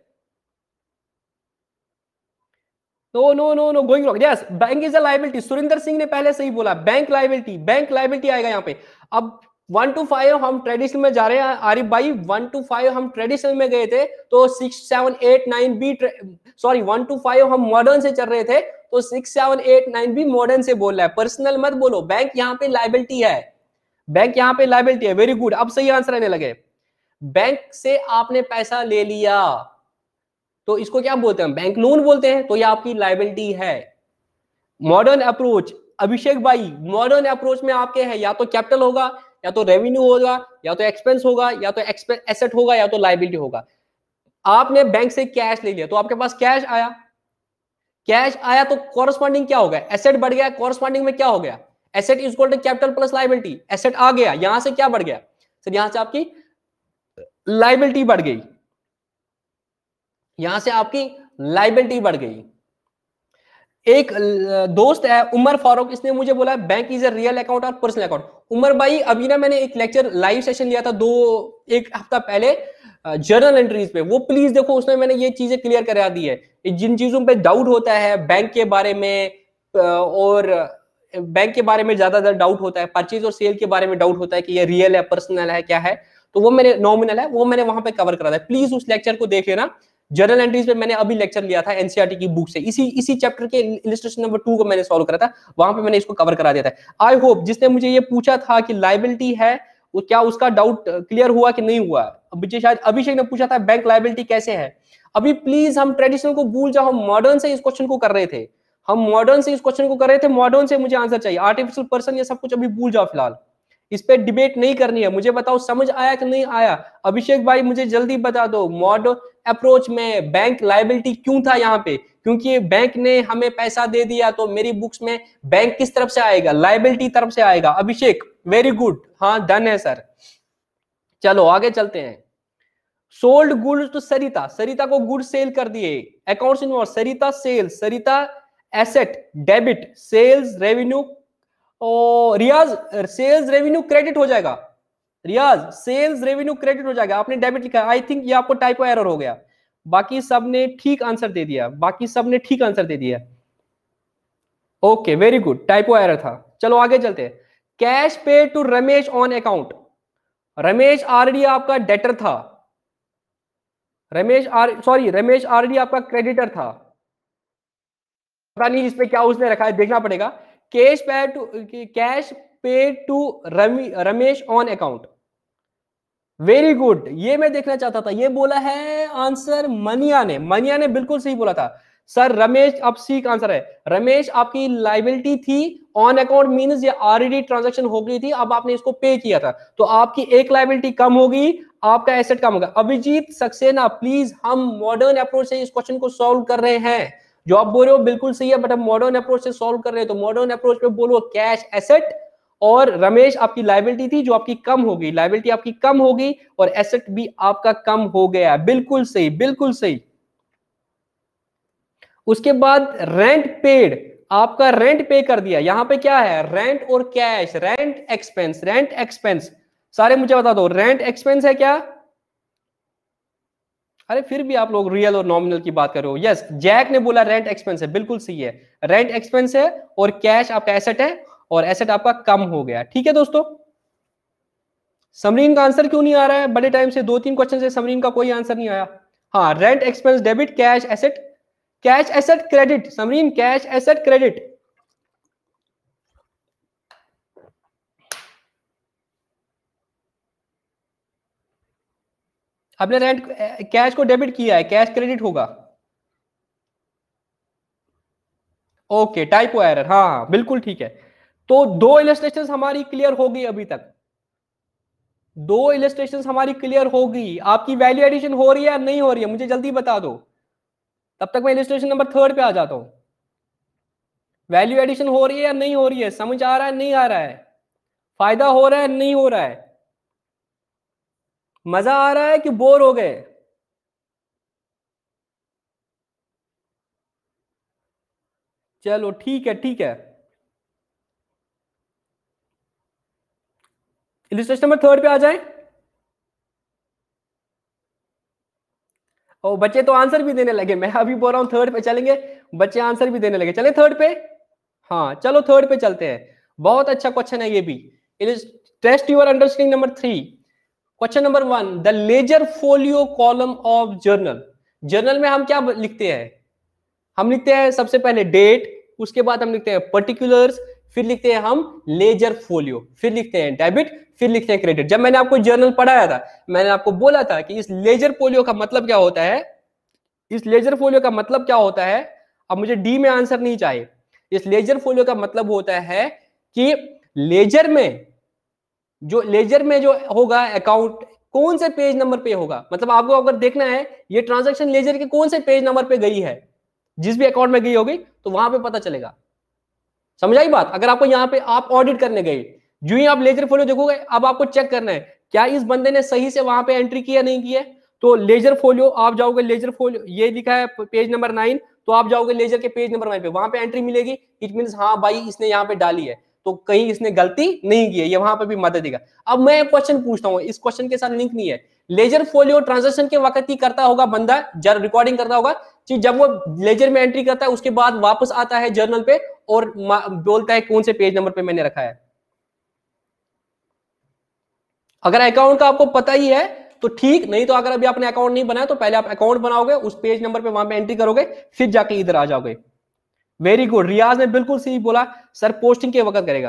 Speaker 1: no no no no going wrong, yes bank is a liability, Surendra Singh ने पहले सही बोला, bank liability, bank liability आएगा यहाँ पे। अब one two five हम traditional में जा रहे हैं आरिफ भाई, वन टू फाइव हम ट्रेडिशनल में गए थे तो six seven eight nine B, sorry one two five हम मॉडर्न से चल रहे थे तो six seven eight nine B modern से बोल रहा है, पर्सनल मत बोलो, बैंक यहाँ पे लायबिलिटी है, बैंक यहाँ पे लायबिलिटी है, वेरी गुड, अब सही आंसर आने लगे। बैंक से आपने पैसा ले लिया तो इसको क्या बोलते हैं, बैंक लोन बोलते हैं, तो ये आपकी लायबिलिटी है। मॉडर्न अप्रोच, अभिषेक भाई मॉडर्न अप्रोच में आपके है या तो कैपिटल होगा, या तो रेवेन्यू होगा, या तो एक्सपेंस होगा, या तो एसेट होगा, या तो लायबिलिटी होगा। आपने बैंक से कैश ले लिया तो आपके पास कैश आया, कैश आया तो कॉरस्पॉन्डिंग क्या होगा, एसेट बढ़ गया, कॉरस्पॉन्डिंग में क्या हो गया, asset is equal to capital plus liability, asset आ गया, यहां से क्या बढ़ गया सर, यहां से आपकी लायबिलिटी बढ़ गई, यहां से आपकी लायबिलिटी बढ़ गई। एक दोस्त है उमर फारूक, इसने मुझे बोला bank is a real account और पर्सनल अकाउंट। उमर भाई अभी ना मैंने एक लेक्चर लाइव सेशन लिया था दो एक हफ्ता पहले जर्नल एंट्रीज पे, वो प्लीज देखो, उसमें मैंने ये चीजें क्लियर करा दी है, जिन चीजों पे डाउट होता है बैंक के बारे में, और बैंक के बारे में ज्यादातर डाउट होता है, परचेज और सेल के बारे में डाउट होता है कि ये रियल है पर्सनल है क्या है, तो वो मैंने नॉमिनल है वो मैंने वहां पे कवर करा था, प्लीज उस लेक्चर को देख लेना। जर्नल एंट्रीज पे मैंने अभी लेक्चर लिया था एनसीईआरटी की बुक से, इसी इसी चैप्टर के इलस्ट्रेशन नंबर टू को मैंने सॉल्व करा था, वहां पे मैंने इसको कवर करा दिया था। आई होप जिसने मुझे ये पूछा था कि लायबिलिटी है वो क्या उसका डाउट क्लियर हुआ कि नहीं हुआ, मुझे शायद अभिषेक ने पूछा था बैंक लायबिलिटी कैसे है। अभी प्लीज हम ट्रेडिशनल को भूल जाओ, हम मॉडर्न से इस क्वेश्चन को कर रहे थे, हम मॉडर्न से इस क्वेश्चन को कर रहे थे, मॉडर्न से मुझे आंसर चाहिए, आर्टिफिशियल पर्सन ये सब कुछ अभी भूल जाओ फिलहाल, इस पे डिबेट नहीं करनी है, मुझे बताओ समझ आया कि नहीं आया। अभिषेक भाई मुझे जल्दी बता दो, मॉडर्न अप्रोच में बैंक लायबिलिटी क्यों था यहाँ पे, क्योंकि बैंक ने हमें पैसा दे दिया, तो मेरी बुक्स में बैंक किस तरफ से आएगा, लायबिलिटी तरफ से आएगा। अभिषेक वेरी गुड, हाँ डन है सर। चलो आगे चलते हैं। Sold goods to Sarita, Sarita को गुड सेल कर दिए, accounts involve, Sarita sales, Sarita asset debit, sales revenue, और रियाज सेल्स रेवेन्यू क्रेडिट हो जाएगा, रियाज सेल्स रेवेन्यू क्रेडिट हो जाएगा, आपने डेबिट लिखा, आई थिंक ये आपको टाइपो एरर हो गया, बाकी सब ने ठीक आंसर दे दिया, बाकी सब ने ठीक आंसर दे दिया, okay very good, typo error था। चलो आगे चलते हैं। Cash pay to Ramesh on account, Ramesh already आपका डेटर था, Ramesh or sorry Ramesh already आपका क्रेडिटर था, पता नहीं इस पे क्या उसने रखा है, देखना पड़ेगा। Cash pay to cash pay to Ramesh on account, very good, ये मैं देखना चाहता था, ये बोला है आंसर मनिया ने, मनिया ने बिल्कुल सही बोला था सर, रमेश अब सी का आंसर है, रमेश आपकी लायबिलिटी थी, ऑन अकाउंट मींस ये ऑलरेडी ट्रांजैक्शन हो गई थी, अब आपने इसको पे किया था, तो आपकी एक लायबिलिटी कम होगी, आपका एसेट कम होगा। अभिजीत सक्सेना प्लीज, हम मॉडर्न अप्रोच से इस क्वेश्चन को सॉल्व कर रहे हैं, जो आप बोल रहे हो बिल्कुल सही है, बट हम मॉडर्न अप्रोच से सॉल्व कर रहे हैं, तो मॉडर्न अप्रोच पे बोलो कैश एसेट, और रमेश आपकी लायबिलिटी थी जो आपकी कम हो गई, लायबिलिटी आपकी कम होगी और एसेट भी आपका कम हो गया, बिल्कुल सही बिल्कुल सही। उसके बाद रेंट पेड, आपका रेंट पे कर दिया, यहां पे क्या है, रेंट और cash, rent expense, rent expense, सारे मुझे बता दो, रेंट एक्सपेंस है क्या? अरे फिर भी आप लोग रियल और नॉमिनल की बात कर रहे हो। यस, जैक ने बोला रेंट एक्सपेंस है, बिल्कुल सही है, रेंट एक्सपेंस है और कैश आपका एसेट है और एसेट आपका कम हो गया। ठीक है दोस्तों, समरीन का आंसर क्यों नहीं आ रहा है? बड़े टाइम से दो तीन क्वेश्चन से समरीन का कोई आंसर नहीं आया। हाँ, rent expense debit, cash asset, cash asset credit, Samreen cash asset credit. आपने रेंट कैश को डेबिट किया है, कैश क्रेडिट होगा। ओके, टाइपो एरर, हाँ हाँ बिल्कुल ठीक है। तो दो इलस्ट्रेशंस हमारी क्लियर हो गई अभी तक, दो इलस्ट्रेशंस हमारी क्लियर हो गई। आपकी वैल्यू एडिशन हो रही है या नहीं हो रही है, मुझे जल्दी बता दो, तब तक मैं इलस्ट्रेशन नंबर थर्ड पे आ जाता हूं। वैल्यू एडिशन हो रही है या नहीं हो रही है, समझ आ रहा है नहीं आ रहा है, फायदा हो रहा है नहीं हो रहा है, मजा आ रहा है कि बोर हो गए? चलो ठीक है ठीक है, इलस्ट्रेशन नंबर थर्ड पे आ जाए। ओ, बच्चे तो आंसर भी देने लगे, मैं अभी बोल रहा हूं थर्ड पे चलेंगे, बच्चे आंसर भी देने लगे, चले थर्ड पे। हाँ चलो थर्ड पे चलते हैं, बहुत अच्छा क्वेश्चन है ये भी। Test your understanding number three, question number one, the ledger folio column of journal. Journal में हम क्या लिखते हैं, हम लिखते हैं सबसे पहले डेट, उसके बाद हम लिखते हैं पर्टिकुलर्स, फिर लिखते हैं हम लेजर फोलियो, फिर लिखते हैं डेबिट, फिर लिखते हैं क्रेडिट। जब मैंने आपको जर्नल पढ़ाया था, मैंने आपको बोला था कि इस लेजर फोलियो का मतलब क्या होता है, इस लेजर फोलियो का मतलब क्या होता है। अब मुझे डी में आंसर नहीं चाहिए, इस लेजर फोलियो का मतलब होता है कि लेजर में जो लेजर में जो होगा अकाउंट कौन से पेज नंबर पे होगा, मतलब आपको अगर देखना है ये ट्रांजैक्शन लेजर के कौन से पेज नंबर पे गई है, जिस भी अकाउंट में गई होगी तो वहां पे पता चलेगा। समझ आई बात? अगर आपको यहाँ पे आप ऑडिट करने गए, जो ही आप लेजर फोलियो देखोगे, अब आपको चेक करना है क्या इस बंदे ने सही से वहां पे एंट्री किया नहीं किया। तो लेजर फोलियो आप जाओगे, लेजर फोलियो ये लिखा है पेज नंबर नाइन, तो आप जाओगे लेजर के पेज नंबर नाइन पे, वहां पे एंट्री मिलेगी, इट मीन हाँ भाई इसने यहाँ पे डाली है, तो कहीं इसने गलती नहीं की है, ये वहां पे भी मदद देगा। अब मैं क्वेश्चन पूछता हूँ, इस क्वेश्चन के साथ लिंक नहीं है, लेजर फोलियो ट्रांजेक्शन के वक्त ही करता होगा बंदा, जब रिकॉर्डिंग करता होगा, जब वो लेजर में एंट्री करता है उसके बाद वापस आता है जर्नल पे और बोलता है कौन से पेज नंबर पे मैंने रखा है। अगर अकाउंट का आपको पता ही है तो ठीक, नहीं तो अगर अभी आपने अकाउंट नहीं बनाया तो पहले आप अकाउंट बनाओगे, उस पेज नंबर पे वहां पे एंट्री करोगे, फिर जाके इधर आ जाओगे। वेरी गुड, रियाज ने बिल्कुल सही बोला, सर पोस्टिंग के वक्त करेगा।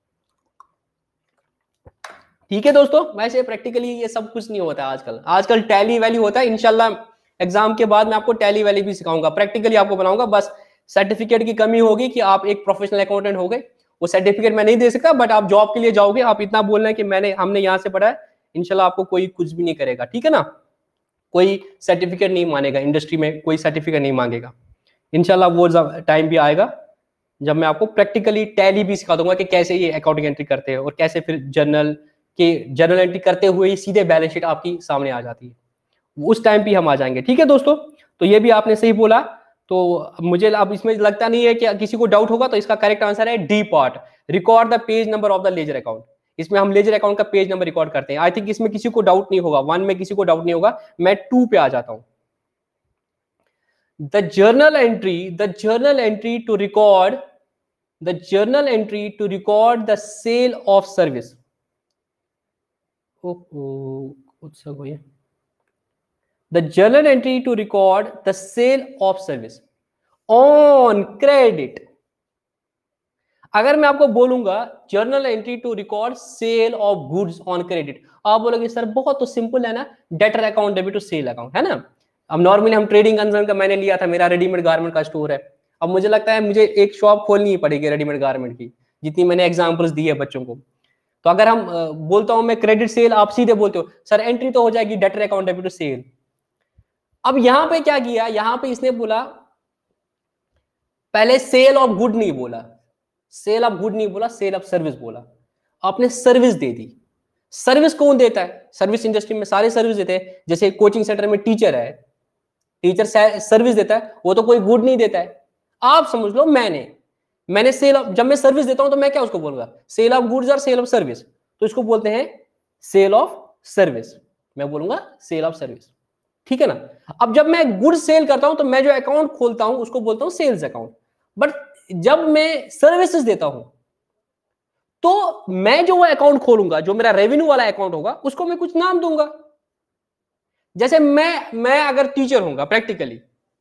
Speaker 1: ठीक है दोस्तों, वैसे प्रैक्टिकली ये सब कुछ नहीं होता आजकल, आजकल टैली वैली होता है। इंशाल्लाह एग्जाम के बाद मैं आपको टैली वैली भी सिखाऊंगा, प्रैक्टिकली आपको बनाऊंगा, बस सर्टिफिकेट की कमी होगी कि आप एक प्रोफेशनल अकाउंटेंट हो गए, वो सर्टिफिकेट मैं नहीं दे सकता, बट आप जॉब के लिए जाओगे, आप इतना बोलना है कि मैंने हमने यहाँ से पढ़ा है, इंशाल्लाह आपको कोई कुछ भी नहीं करेगा। ठीक है ना, कोई सर्टिफिकेट नहीं मांगेगा, इंडस्ट्री में कोई सर्टिफिकेट नहीं मांगेगा। इंशाल्लाह वो टाइम भी आएगा जब मैं आपको प्रैक्टिकली टैली भी सिखा दूंगा कि कैसे ये अकाउंटिंग एंट्री करते हैं और कैसे फिर जर्नल के जर्नल एंट्री करते हुए ही सीधे बैलेंस शीट आपकी सामने आ जाती है, उस टाइम पे हम आ जाएंगे। ठीक है दोस्तों, तो ये भी आपने सही बोला, तो मुझे अब इसमें लगता नहीं है कि किसी को डाउट होगा, तो इसका करेक्ट आंसर है D part, record the page number of the ledger account. इसमें हम लेजर अकाउंट का पेज नंबर रिकॉर्ड करते हैं। आई थिंक इसमें किसी को डाउट नहीं होगा, वन में किसी को डाउट नहीं होगा। मैं टू पे आ जाता हूं, the journal entry the journal entry to record the journal entry to record the sale of service. The journal entry to record the sale of service on credit। अगर मैं आपको बोलूंगा journal entry to record sale of goods on credit, आप बोलोगे sir बहुत तो simple है ना, debtor account debit to sale account, है ना। अब नॉर्मली हम ट्रेडिंग कंसर्न का मैंने लिया था, मेरा रेडीमेड गारमेंट का स्टोर है, अब मुझे लगता है मुझे एक शॉप खोलनी ही पड़ेगी रेडीमेड गारमेंट की, जितनी मैंने एग्जांपल्स दी है बच्चों को। तो अगर हम बोलता हूं मैं क्रेडिट सेल, आप सीधे बोलते हो सर एंट्री तो हो जाएगी debtor account debit to sale. अब यहां पे क्या किया, यहां पे इसने बोला पहले सेल ऑफ गुड नहीं बोला, सेल ऑफ गुड नहीं बोला, सेल ऑफ सर्विस बोला, आपने सर्विस दे दी। सर्विस कौन देता है, सर्विस इंडस्ट्री में सारे सर्विस देते हैं, जैसे कोचिंग सेंटर में टीचर है, टीचर सर्विस देता है, वो तो कोई गुड नहीं देता है। आप समझ लो मैंने मैंने सेल ऑफ, जब मैं सर्विस देता हूं तो मैं क्या उसको बोलूंगा, सेल ऑफ गुड्स और सेल ऑफ सर्विस, तो इसको बोलते हैं सेल ऑफ सर्विस, मैं बोलूंगा सेल ऑफ सर्विस, ठीक है ना। अब जब मैं गुड्स सेल करता हूं तो मैं जो अकाउंट खोलता हूं उसको बोलता हूं सेल्स अकाउंट, बट जब मैं सर्विसेज देता हूं तो मैं जो वो अकाउंट खोलूंगा, जो मेरा रेवेन्यू वाला अकाउंट होगा, उसको मैं कुछ नाम दूंगा। जैसे मैं मैं अगर टीचर होऊंगा प्रैक्टिकली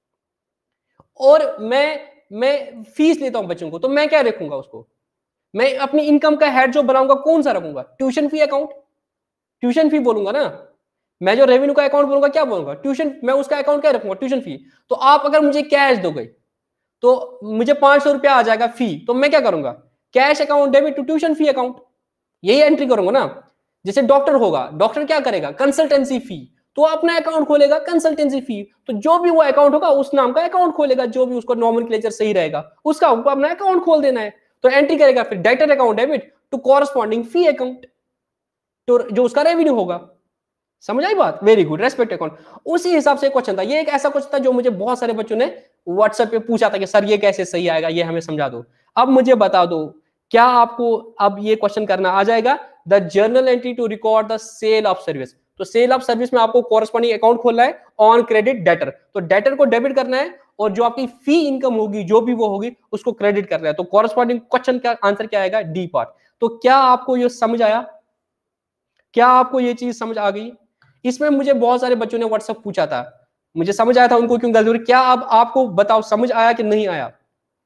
Speaker 1: और मैं मैं फीस लेता हूं बच्चों को, तो मैं क्या रखूंगा उसको, मैं अपनी इनकम का हेड जो बनाऊंगा कौन सा रखूंगा, tuition fee account, tuition fee बोलूंगा ना। मैं जो रेवेन्यू का अकाउंट बोलूंगा क्या बोलूंगा, ट्यूशन, मैं उसका अकाउंट क्या रखूंगा, ट्यूशन फी। तो आप अगर मुझे कैश दोगे तो मुझे पांच सौ रुपया आ जाएगा फी, तो मैं क्या करूंगा, cash account debit to tuition fee account, यही एंट्री करूंगा ना। जैसे डॉक्टर होगा, डॉक्टर क्या करेगा, कंसल्टेंसी फी, तो अपना अकाउंट खोलेगा कंसल्टेंसी फी, तो जो भी वो अकाउंट होगा उस नाम का अकाउंट खोलेगा, जो भी उसको नॉमेनक्लेचर सही रहेगा उसका हमको अपना अकाउंट खोल देना है। तो एंट्री करेगा फिर debtor account debit to corresponding fee account, तो जो उसका रेवेन्यू होगा। समझ आई बात, वेरी गुड, रेस्पेक्ट अकाउंट। उसी हिसाब से क्वेश्चन था, ये एक ऐसा क्वेश्चन था जो मुझे बहुत सारे बच्चों ने व्हाट्सएप पे पूछा था कि सर ये कैसे सही आएगा, ये हमें समझा दो। अब मुझे बता दो, क्या आपको अब ये क्वेश्चन करना आ जाएगा, the journal entry to record the sale of service. तो सेल ऑफ सर्विस में आपको कॉरस्पॉन्डिंग अकाउंट खोलना है ऑन क्रेडिट डेटर, तो डेटर को डेबिट करना है और जो आपकी फी इनकम होगी जो भी वो होगी उसको क्रेडिट करना है। तो कॉरस्पॉन्डिंग क्वेश्चन का आंसर क्या आएगा, डी पार्ट। तो क्या आपको ये समझ आया, क्या आपको ये चीज समझ आ गई। इसमें मुझे बहुत सारे बच्चों ने व्हाट्सएप पूछा था, मुझे समझ आया था उनको क्यों गलती हो रही, क्या अब आपको बताओ समझ आया कि नहीं आया,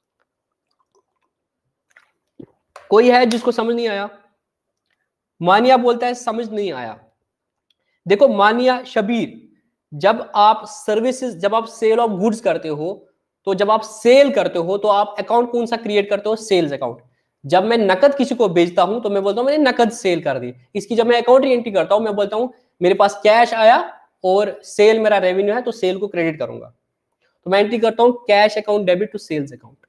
Speaker 1: कोई है जिसको समझ नहीं आया। मानिया बोलता है समझ नहीं आया। देखो मानिया, शबीर, जब आप सर्विसेज, जब आप सेल ऑफ गुड्स करते हो, तो जब आप सेल करते हो तो आप अकाउंट कौन सा क्रिएट करते हो, सेल्स अकाउंट। जब मैं नकद किसी को बेचता हूं तो मैं बोलता हूं मैंने नकद सेल कर दी, इसकी जब मैं अकाउंट एंट्री करता हूं मैं बोलता हूं मेरे पास कैश आया और सेल मेरा रेवेन्यू है तो सेल को क्रेडिट करूंगा, तो मैं एंट्री करता हूं cash account debit to sales account,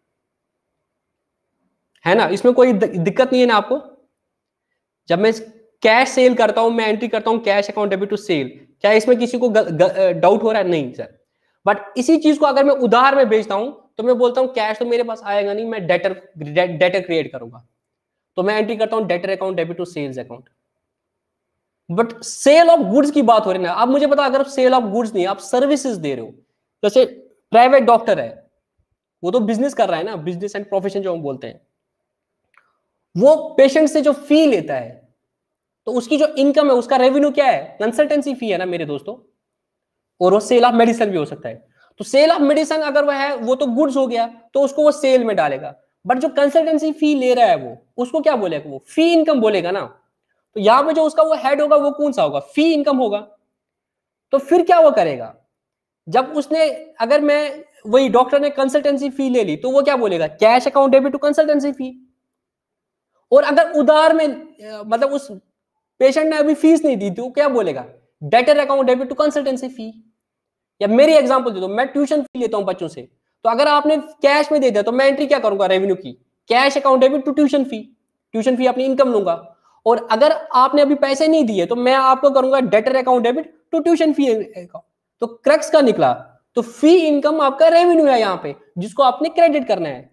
Speaker 1: है ना। इसमें कोई दिक्कत नहीं है ना आपको। जब मैं कैश सेल करता हूं मैं एंट्री करता हूं cash account debit to sale, क्या इसमें किसी को डाउट हो रहा है, नहीं सर। बट इसी चीज को अगर मैं उधार में बेचता हूं तो मैं बोलता हूं कैश तो मेरे पास आएगा नहीं, मैं डेटर डेटर क्रिएट करूंगा, तो मैं एंट्री करता हूं debtor account debit to sales account. But sale of goods की बात हो रही है ना। अब मुझे पता, अगर आप सेल ऑफ गुड्स नहीं, आप सर्विसेज दे रहे हो, जैसे प्राइवेट डॉक्टर है, वो तो बिजनेस कर रहा है ना, बिजनेस एंड प्रोफेशन जो हम बोलते हैं, वो पेशेंट से जो फी लेता है तो उसकी जो इनकम है उसका रेवेन्यू क्या है, कंसल्टेंसी फी है ना मेरे दोस्तों, और वो सेल ऑफ मेडिसिन भी हो सकता है। तो सेल ऑफ मेडिसिन अगर वो है वो तो गुड्स हो गया, तो उसको वो सेल में डालेगा, बट जो कंसल्टेंसी फी ले रहा है वो उसको क्या बोलेगा, वो फी इनकम बोलेगा ना। तो यहां पे जो उसका वो हेड होगा वो कौन सा होगा, फी इनकम होगा। तो फिर क्या वो करेगा, जब उसने, अगर मैं, वही डॉक्टर ने कंसल्टेंसी फी ले ली तो वो क्या बोलेगा, cash account debit to consultancy fee. और अगर उधार में, मतलब उस पेशेंट ने अभी फीस नहीं दी थी, वो क्या बोलेगा, debtor account debit to consultancy fee. या मेरी एग्जांपल दे दो, मैं ट्यूशन फी लेता हूं बच्चों से, तो अगर आपने कैश में दे दिया तो मैं एंट्री क्या करूंगा रेवेन्यू की, cash account debit to tuition fee, tuition fee अपनी इनकम लूंगा। और अगर आपने अभी पैसे नहीं दिए तो मैं आपको करूंगा debtor account debit to tuition fee account. तो क्रक्स का निकला, तो फी इनकम आपका रेवेन्यू है यहां पे, जिसको आपने क्रेडिट करना है।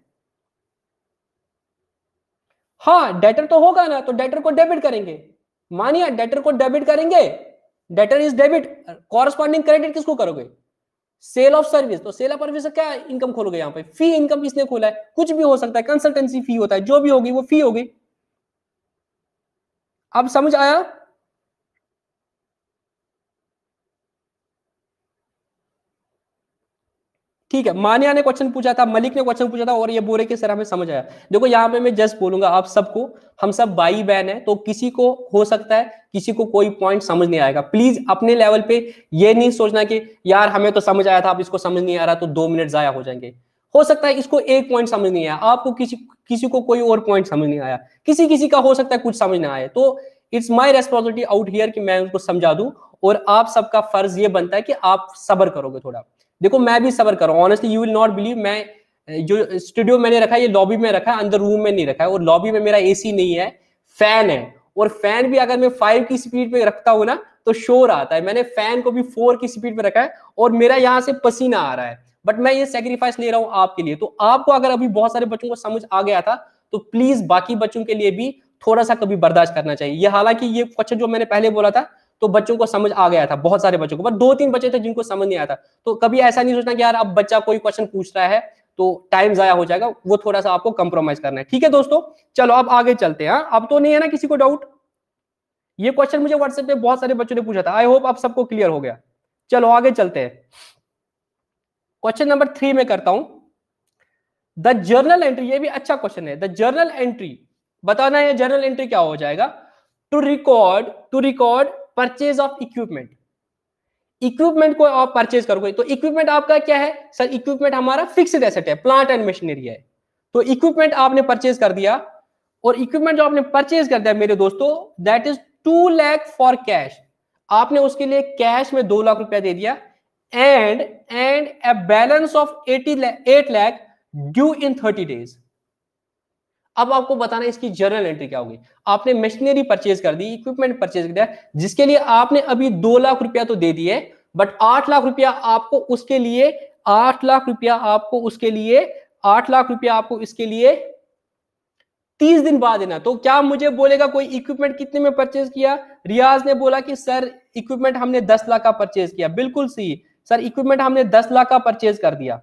Speaker 1: हाँ डेटर तो होगा ना, तो डेटर को डेबिट करेंगे, मानिए डेटर को डेबिट करेंगे, debtor is debit, corresponding credit किसको करोगे, सेल ऑफ सर्विस। तो सेल ऑफ सर्विस से क्या इनकम खोलोगे, यहां पे फी इनकम किसने खोला है, कुछ भी हो सकता है, कंसल्टेंसी फी होता है, जो भी होगी वो फी होगी। अब समझ आया। ठीक है, मानिया ने क्वेश्चन पूछा था, मलिक ने क्वेश्चन पूछा था, और ये बोले कि सर हमें समझ आया। देखो यहाँ पे मैं जस्ट बोलूंगा आप सबको, हम सब भाई बहन है, तो किसी को हो सकता है किसी को कोई पॉइंट समझ नहीं आएगा। प्लीज अपने लेवल पे ये नहीं सोचना कि यार हमें तो समझ आया था, अब इसको समझ नहीं आ रहा तो दो मिनट जाया हो जाएंगे। हो सकता है इसको एक पॉइंट समझ नहीं आया, आपको किसी किसी को कोई और पॉइंट समझ नहीं आया, किसी किसी का हो सकता है कुछ समझ ना आए, तो it's my responsibility out here कि मैं उनको समझा दूं। और आप सबका फर्ज ये बनता है कि आप सब्र करोगे थोड़ा। देखो मैं भी सबर कर रहा हूं, honestly you will not believe, मैं जो स्टूडियो मैंने रखा है ये लॉबी में रखा है, अंदर रूम में नहीं रखा है, और लॉबी में मेरा एसी नहीं है, फैन है, और फैन भी अगर मैं फाइव की स्पीड पे रखता हूं ना तो शोर आता है। मैंने फैन को भी फोर की स्पीड पे रखा है और मेरा यहां से पसीना आ रहा है, बट मैं ये सेक्रीफाइस ले रहा हूं आपके लिए। तो आपको अगर अभी बहुत सारे बच्चों को समझ आ गया था तो प्लीज बाकी बच्चों के लिए भी थोड़ा सा कभी बर्दाश्त करना चाहिए। ये हालांकि ये क्वेश्चन जो मैंने पहले बोला था तो बच्चों को समझ आ गया था, बहुत सारे बच्चों को, बट दो तीन बच्चे थे जिनको समझ नहीं आया था। तो कभी ऐसा नहीं सोचना कि यार अब बच्चा कोई क्वेश्चन पूछ रहा है तो टाइम जाया हो जाएगा, वो थोड़ा सा आपको कंप्रोमाइज करना है। ठीक है दोस्तों, चलो अब आगे चलते हैं। अब तो नहीं है ना किसी को डाउट? ये क्वेश्चन मुझे व्हाट्सएप पे बहुत सारे बच्चों ने पूछा था, आई होप आप सबको क्लियर हो गया। चलो आगे चलते हैं, क्वेश्चन नंबर थ्री में करता हूं। द जर्नल एंट्री, ये भी अच्छा क्वेश्चन है। द जर्नल एंट्री, बताना है जर्नल एंट्री क्या हो जाएगा? To record to record purchase of equipment. Equipment को आप परचेज करोगे तो इक्विपमेंट आपका क्या है सर? इक्विपमेंट हमारा फिक्स्ड एसेट है, प्लांट एंड मशीनरी है। तो इक्विपमेंट आपने परचेज कर दिया, और इक्विपमेंट जो आपने परचेज कर दिया मेरे दोस्तों, that is two lakh for cash. आपने उसके लिए कैश में दो लाख रुपया दे दिया, and and a balance of eight lakh due in thirty days. अब आपको बताना है इसकी जर्नल एंट्री क्या होगी। आपने मशीनरी परचेज कर दी, इक्विपमेंट परचेज कर दिया, जिसके लिए आपने अभी दो लाख रुपया तो दे दिए, बट आठ लाख रुपया आपको उसके लिए आठ लाख रुपया आपको उसके लिए आठ लाख रुपया आपको इसके लिए तीस दिन बाद देना। तो क्या मुझे बोलेगा कोई इक्विपमेंट कितने में परचेज किया? रियाज ने बोला कि सर इक्विपमेंट हमने दस लाख का परचेज किया। बिल्कुल सही सर, इक्विपमेंट हमने दस लाख का परचेज कर दिया।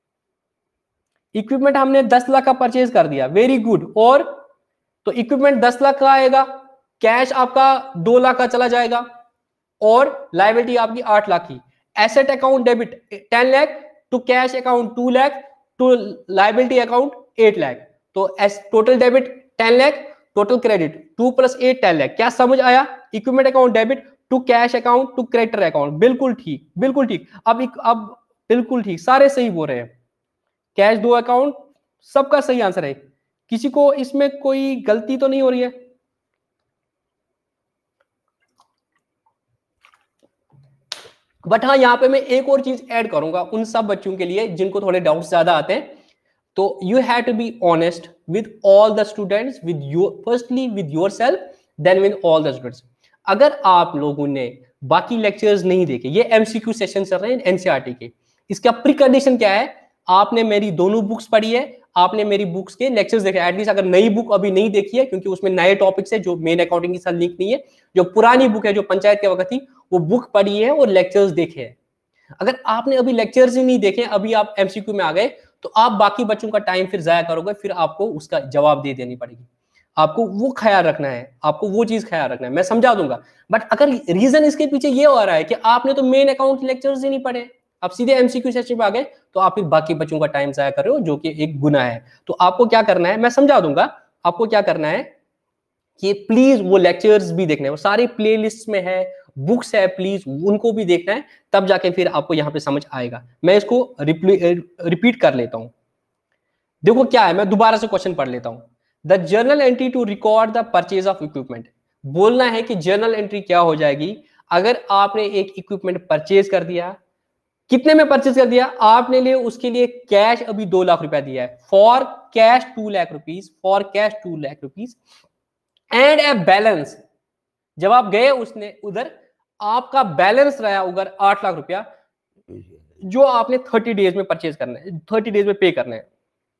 Speaker 1: इक्विपमेंट हमने दस लाख का परचेज कर दिया, वेरी गुड। और तो इक्विपमेंट दस लाख का आएगा, कैश आपका दो लाख का चला जाएगा, और लायबिलिटी आपकी आठ लाख की। Asset account debit ten lakh, to cash account two lakh, to liability account eight lakh. तो total debit ten lakh, total credit two plus eight ten lakh. क्या समझ आया? Equipment account debit to cash account to creditor account. बिल्कुल ठीक, बिल्कुल ठीक। अब अब बिल्कुल ठीक, सारे सही बोल रहे हैं। कैश दो अकाउंट, सबका सही आंसर है। किसी को इसमें कोई गलती तो नहीं हो रही है? बट हाँ, यहां पे मैं एक और चीज ऐड करूंगा उन सब बच्चों के लिए जिनको थोड़े डाउट्स ज्यादा आते हैं। तो you have to be honest with all the students, with your firstly with yourself, then with all the students. अगर आप लोगों ने बाकी लेक्चर्स नहीं देखे, ये एमसीक्यू सेशन चल रहे हैं एनसीईआरटी के, इसका प्री कंडीशन क्या है? आपने मेरी दोनों बुक्स पढ़ी है, आपने मेरी बुक्स के लेक्चर्स देखे। एटलीस्ट अगर नई बुक अभी नहीं देखी है, क्योंकि उसमें नए टॉपिक्स है जो मेन अकाउंटिंग के साथ लिंक नहीं है, जो पुरानी बुक है जो पंचायत के वक्त थी वो बुक पढ़ी है और लेक्चर्स देखे हैं। अगर आपने अभी लेक्चर्स ही नहीं देखे, अभी आप एमसीक्यू में आ गए, तो आप बाकी बच्चों का टाइम फिर जाया करोगे, फिर आपको उसका जवाब दे देनी पड़ेगी। आपको वो ख्याल रखना है, आपको वो चीज ख्याल रखना है, मैं समझा दूंगा। बट अगर रीजन इसके पीछे ये हो रहा है कि आपने तो मेन अकाउंट लेक्चर्स ही नहीं पढ़े, आप सीधे एमसीक्यू सेशन में आ गए, तो आप फिर बाकी बच्चों का टाइम जाया कर रहे हो, जो कि एक गुनाह है। तो आपको क्या करना है, मैं समझा दूंगा। आपको क्या करना है कि प्लीज वो लेक्चर्स भी देखने हैं, वो सारी प्लेलिस्ट में है, बुक्स है, प्लीज उनको भी देखना है, तब जाके फिर आपको यहां पे समझ आएगा। मैं इसको रिपीट कर लेता हूं। देखो क्या है, मैं दोबारा से क्वेश्चन पढ़ लेता हूं। The journal entry to record the purchase of equipment. बोलना है कि जर्नल एंट्री क्या हो जाएगी अगर आपने एक इक्विपमेंट परचेज कर दिया। कितने में परचेज कर दिया? आपने लिए उसके लिए कैश अभी दो लाख रुपया दिया है, for cash two lakh rupees, for cash two lakh rupees and a balance. जब आप गए उसने उधर, आपका बैलेंस रहा उधर आठ लाख रुपया, जो आपने थर्टी डेज में परचेज करना है, थर्टी डेज में पे करना है।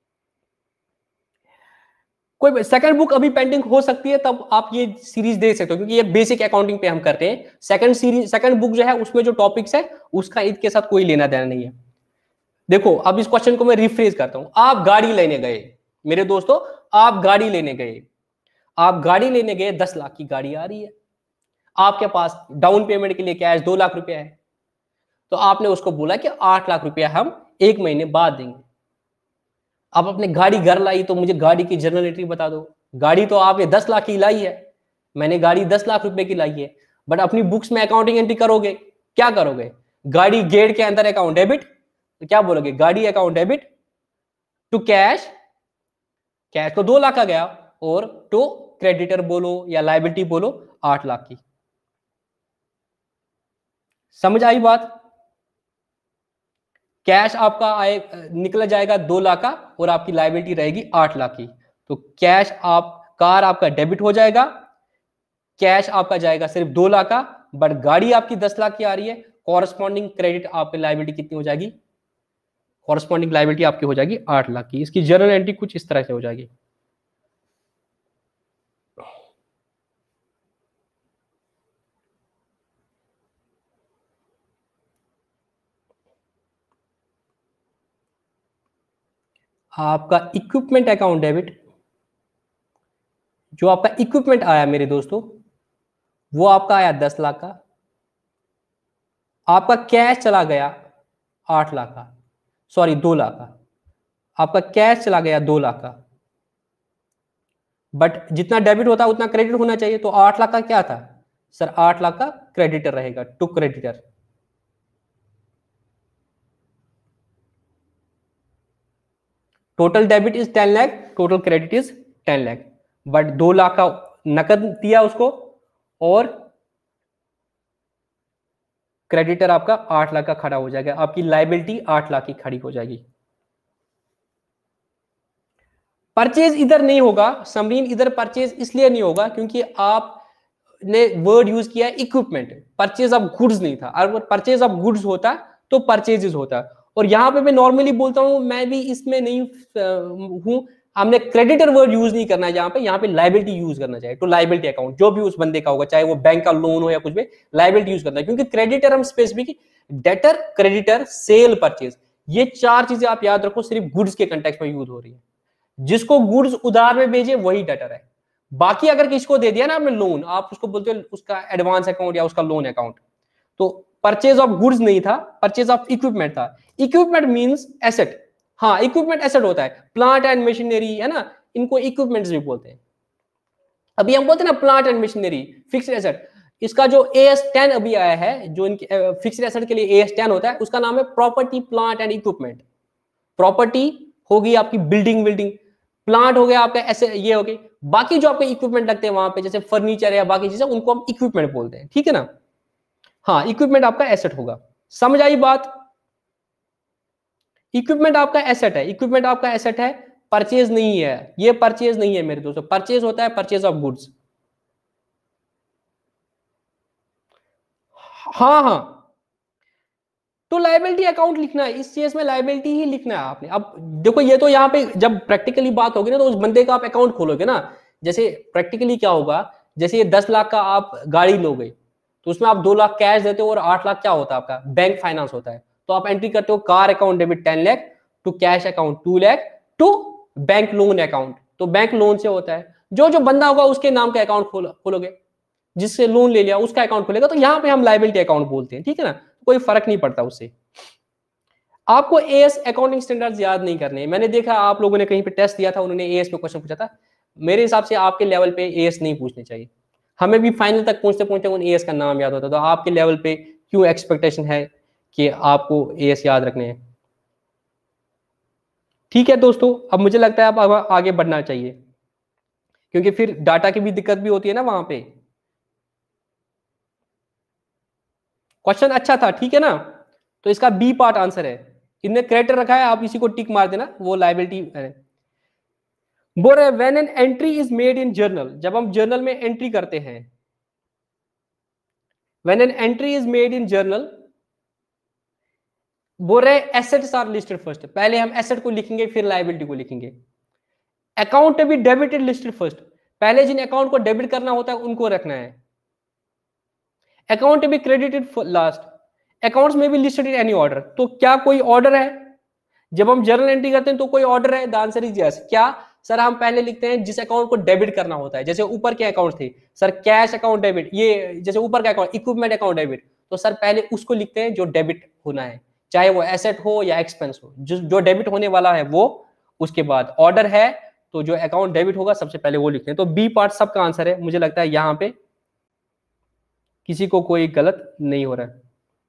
Speaker 1: कोई सेकंड बुक अभी पेंडिंग हो सकती है, तब आप ये सीरीज देख सकते हो, क्योंकि ये बेसिक अकाउंटिंग पे हम करते हैं। सेकंड सीरीज, सेकंड बुक जो है उसमें जो टॉपिक्स है उसका इसके साथ कोई लेना देना नहीं है। देखो अब इस क्वेश्चन को मैं रिफ्रेज करता हूं। आप गाड़ी लेने गए मेरे दोस्तों, आप गाड़ी लेने गए, आप गाड़ी लेने गए, दस लाख की गाड़ी आ रही है, आपके पास डाउन पेमेंट के लिए कैश दो लाख रुपया है, तो आपने उसको बोला कि आठ लाख रुपया हम एक महीने बाद देंगे। आप अपने गाड़ी घर लाई, तो मुझे गाड़ी की जर्नल एंट्री बता दो। गाड़ी तो आपने दस लाख की लाई है, मैंने गाड़ी दस लाख रुपए की लाई है, बट अपनी बुक्स में अकाउंटिंग एंट्री करोगे, क्या करोगे? गाड़ी गेट के अंदर अकाउंट डेबिट, तो क्या बोलोगे? गाड़ी account debit to cash, cash तो दो लाख का गया, और टू क्रेडिटर बोलो या लायबिलिटी बोलो आठ लाख की। समझ आई बात? कैश आपका आए निकला जाएगा दो लाख का, और आपकी लायबिलिटी रहेगी आठ लाख की। तो कैश आप कार आपका डेबिट हो जाएगा, कैश आपका जाएगा सिर्फ दो लाख का, बट गाड़ी आपकी दस लाख की आ रही है, कॉरस्पॉन्डिंग क्रेडिट आपकी लायबिलिटी कितनी हो जाएगी? कॉरस्पॉन्डिंग लायबिलिटी आपकी हो जाएगी आठ लाख की। इसकी जर्नल एंट्री कुछ इस तरह से हो जाएगी। आपका इक्विपमेंट अकाउंट डेबिट, जो आपका इक्विपमेंट आया मेरे दोस्तों, वो आपका आया दस लाख का। आपका कैश चला गया आठ लाख का, सॉरी दो लाख का। आपका कैश चला गया दो लाख का, बट जितना डेबिट होता है उतना क्रेडिट होना चाहिए, तो आठ लाख का क्या था सर, आठ लाख का क्रेडिटर रहेगा, to creditor. Total debit is ten lakh, total credit is ten lakh, but दो लाख का नकद दिया उसको और क्रेडिटर आपका आठ लाख का खड़ा हो जाएगा। आपकी लायबिलिटी आठ लाख की खड़ी हो जाएगी। परचेज इधर नहीं होगा समरीन, इधर परचेज इसलिए नहीं होगा क्योंकि आपने वर्ड यूज किया है इक्विपमेंट, परचेज ऑफ गुड्स नहीं था। अगर परचेज ऑफ गुड्स होता तो परचेजेस होता। और यहां पे मैं नॉर्मली बोलता हूं, मैं भी इसमें नहीं हूं, हमने क्रेडिटर वर्ड यूज नहीं करना है यहाँ पे, यहाँ पे लायबिलिटी यूज करना चाहिए। तो लायबिलिटी अकाउंट जो भी उस बंदे का होगा, चाहे वो बैंक का लोन हो या कुछ भी, लायबिलिटी यूज करना है। क्योंकि क्रेडिटर हम specific debtor, creditor, sale, purchase, ये चार चीजें आप याद रखो, सिर्फ गुड्स के कंटेक्स्ट में यूज हो रही है। जिसको गुड्स उधार में भेजे वही डेटर है। बाकी अगर किसको दे दिया ना आपने लोन, आप उसको बोलते हो उसका एडवांस अकाउंट या उसका लोन अकाउंट। तो परचेज ऑफ गुड्स नहीं था, परचेज ऑफ इक्विपमेंट था। Equipment means asset. हाँ, इक्विपमेंट एसेट होता है, प्लांट एंड मशीनरी है ना, इनको इक्विपमेंट्स भी बोलते हैं। अभी हम बोलते हैं ना plant and machinery, fixed asset. इसका जो ए एस टेन अभी आया है, जो इनके फिक्स्ड एसेट के लिए ए एस टेन होता है, उसका नाम है property, plant and equipment. Property होगी आपकी बिल्डिंग, बिल्डिंग, प्लांट हो गया आपका ऐसे, ये हो गई। बाकी जो आपके इक्विपमेंट लगते हैं वहां पे, जैसे फर्नीचर या बाकी चीजें, उनको हम इक्विपमेंट बोलते हैं, ठीक है ना। हाँ, इक्विपमेंट आपका एसेट होगा। समझ आई बात। इक्विपमेंट आपका एसेट है, इक्विपमेंट आपका एसेट है, परचेज नहीं है। ये परचेज नहीं है मेरे दोस्तों, परचेज होता है परचेज ऑफ गुड्स। हाँ हाँ, तो लायबिलिटी अकाउंट लिखना है, इस केस में लायबिलिटी ही लिखना है आपने। अब देखो, ये तो यहाँ पे जब प्रैक्टिकली बात होगी ना, तो उस बंदे का आप अकाउंट खोलोगे ना, जैसे प्रैक्टिकली क्या होगा, जैसे ये दस लाख का आप गाड़ी लोगे, तो उसमें आप दो लाख कैश देते हो और आठ लाख क्या होता है आपका बैंक फाइनेंस होता है। तो आप एंट्री करते हो car account debit ten lakh, to cash account two lakh, to bank loan account. तो बैंक लोन से होता है, जो जो बंदा होगा उसके नाम का अकाउंट खोलोगे, जिससे लोन ले लिया उसका अकाउंट खोलेगा। तो यहाँ पे हम लायबिलिटी अकाउंट बोलते हैं, ठीक है ना, कोई फर्क नहीं पड़ता उससे। आपको एएस अकाउंटिंग स्टैंडर्ड्स याद नहीं करने। मैंने देखा आप लोगों ने कहीं पे टेस्ट दिया था, उन्होंने एएस पे क्वेश्चन पूछा था। मेरे हिसाब से आपके लेवल पे एएस नहीं पूछने चाहिए। हमें भी फाइनल तक पहुंचते पहुंचते उन एएस का नाम याद होता, तो आपके लेवल पे क्यों एक्सपेक्टेशन है कि आपको एएस याद रखने हैं। ठीक है दोस्तों, अब मुझे लगता है अब आगे बढ़ना चाहिए, क्योंकि फिर डाटा की भी दिक्कत भी होती है ना वहां पे। क्वेश्चन अच्छा था, ठीक है ना, तो इसका बी पार्ट आंसर है। इनने क्रेडिटर रखा है, आप इसी को टिक मार देना, वो लायबिलिटी है। बोल रहे when an entry is made in journal, जब हम जर्नल में एंट्री करते हैं, when an entry is made in journal, बोल रहे एसेट्स आर लिस्टेड फर्स्ट। पहले हम एसेट को लिखेंगे फिर लायबिलिटी को लिखेंगे। Account to be debited listed first, पहले जिन अकाउंट को डेबिट करना होता है उनको रखना है। Account to be credited last, accounts में भी लिस्टेड इन एनी ऑर्डर। तो क्या कोई ऑर्डर है जब हम जर्नल एंट्री करते हैं, तो कोई ऑर्डर है? The answer is yes. क्या सर, हम पहले लिखते हैं जिस अकाउंट को डेबिट करना होता है। जैसे ऊपर के अकाउंट थे सर, कैश अकाउंट डेबिट, ये जैसे ऊपर का अकाउंट इक्विपमेंट अकाउंट डेबिट, तो सर पहले उसको लिखते हैं जो डेबिट होना है, चाहे वो एसेट हो या एक्सपेंस हो, जो जो डेबिट होने वाला है वो। उसके बाद ऑर्डर है तो जो अकाउंट डेबिट होगा सबसे पहले वो लिखते हैं। तो बी पार्ट सबका आंसर है। मुझे लगता है यहां पे किसी को कोई गलत नहीं हो रहा है।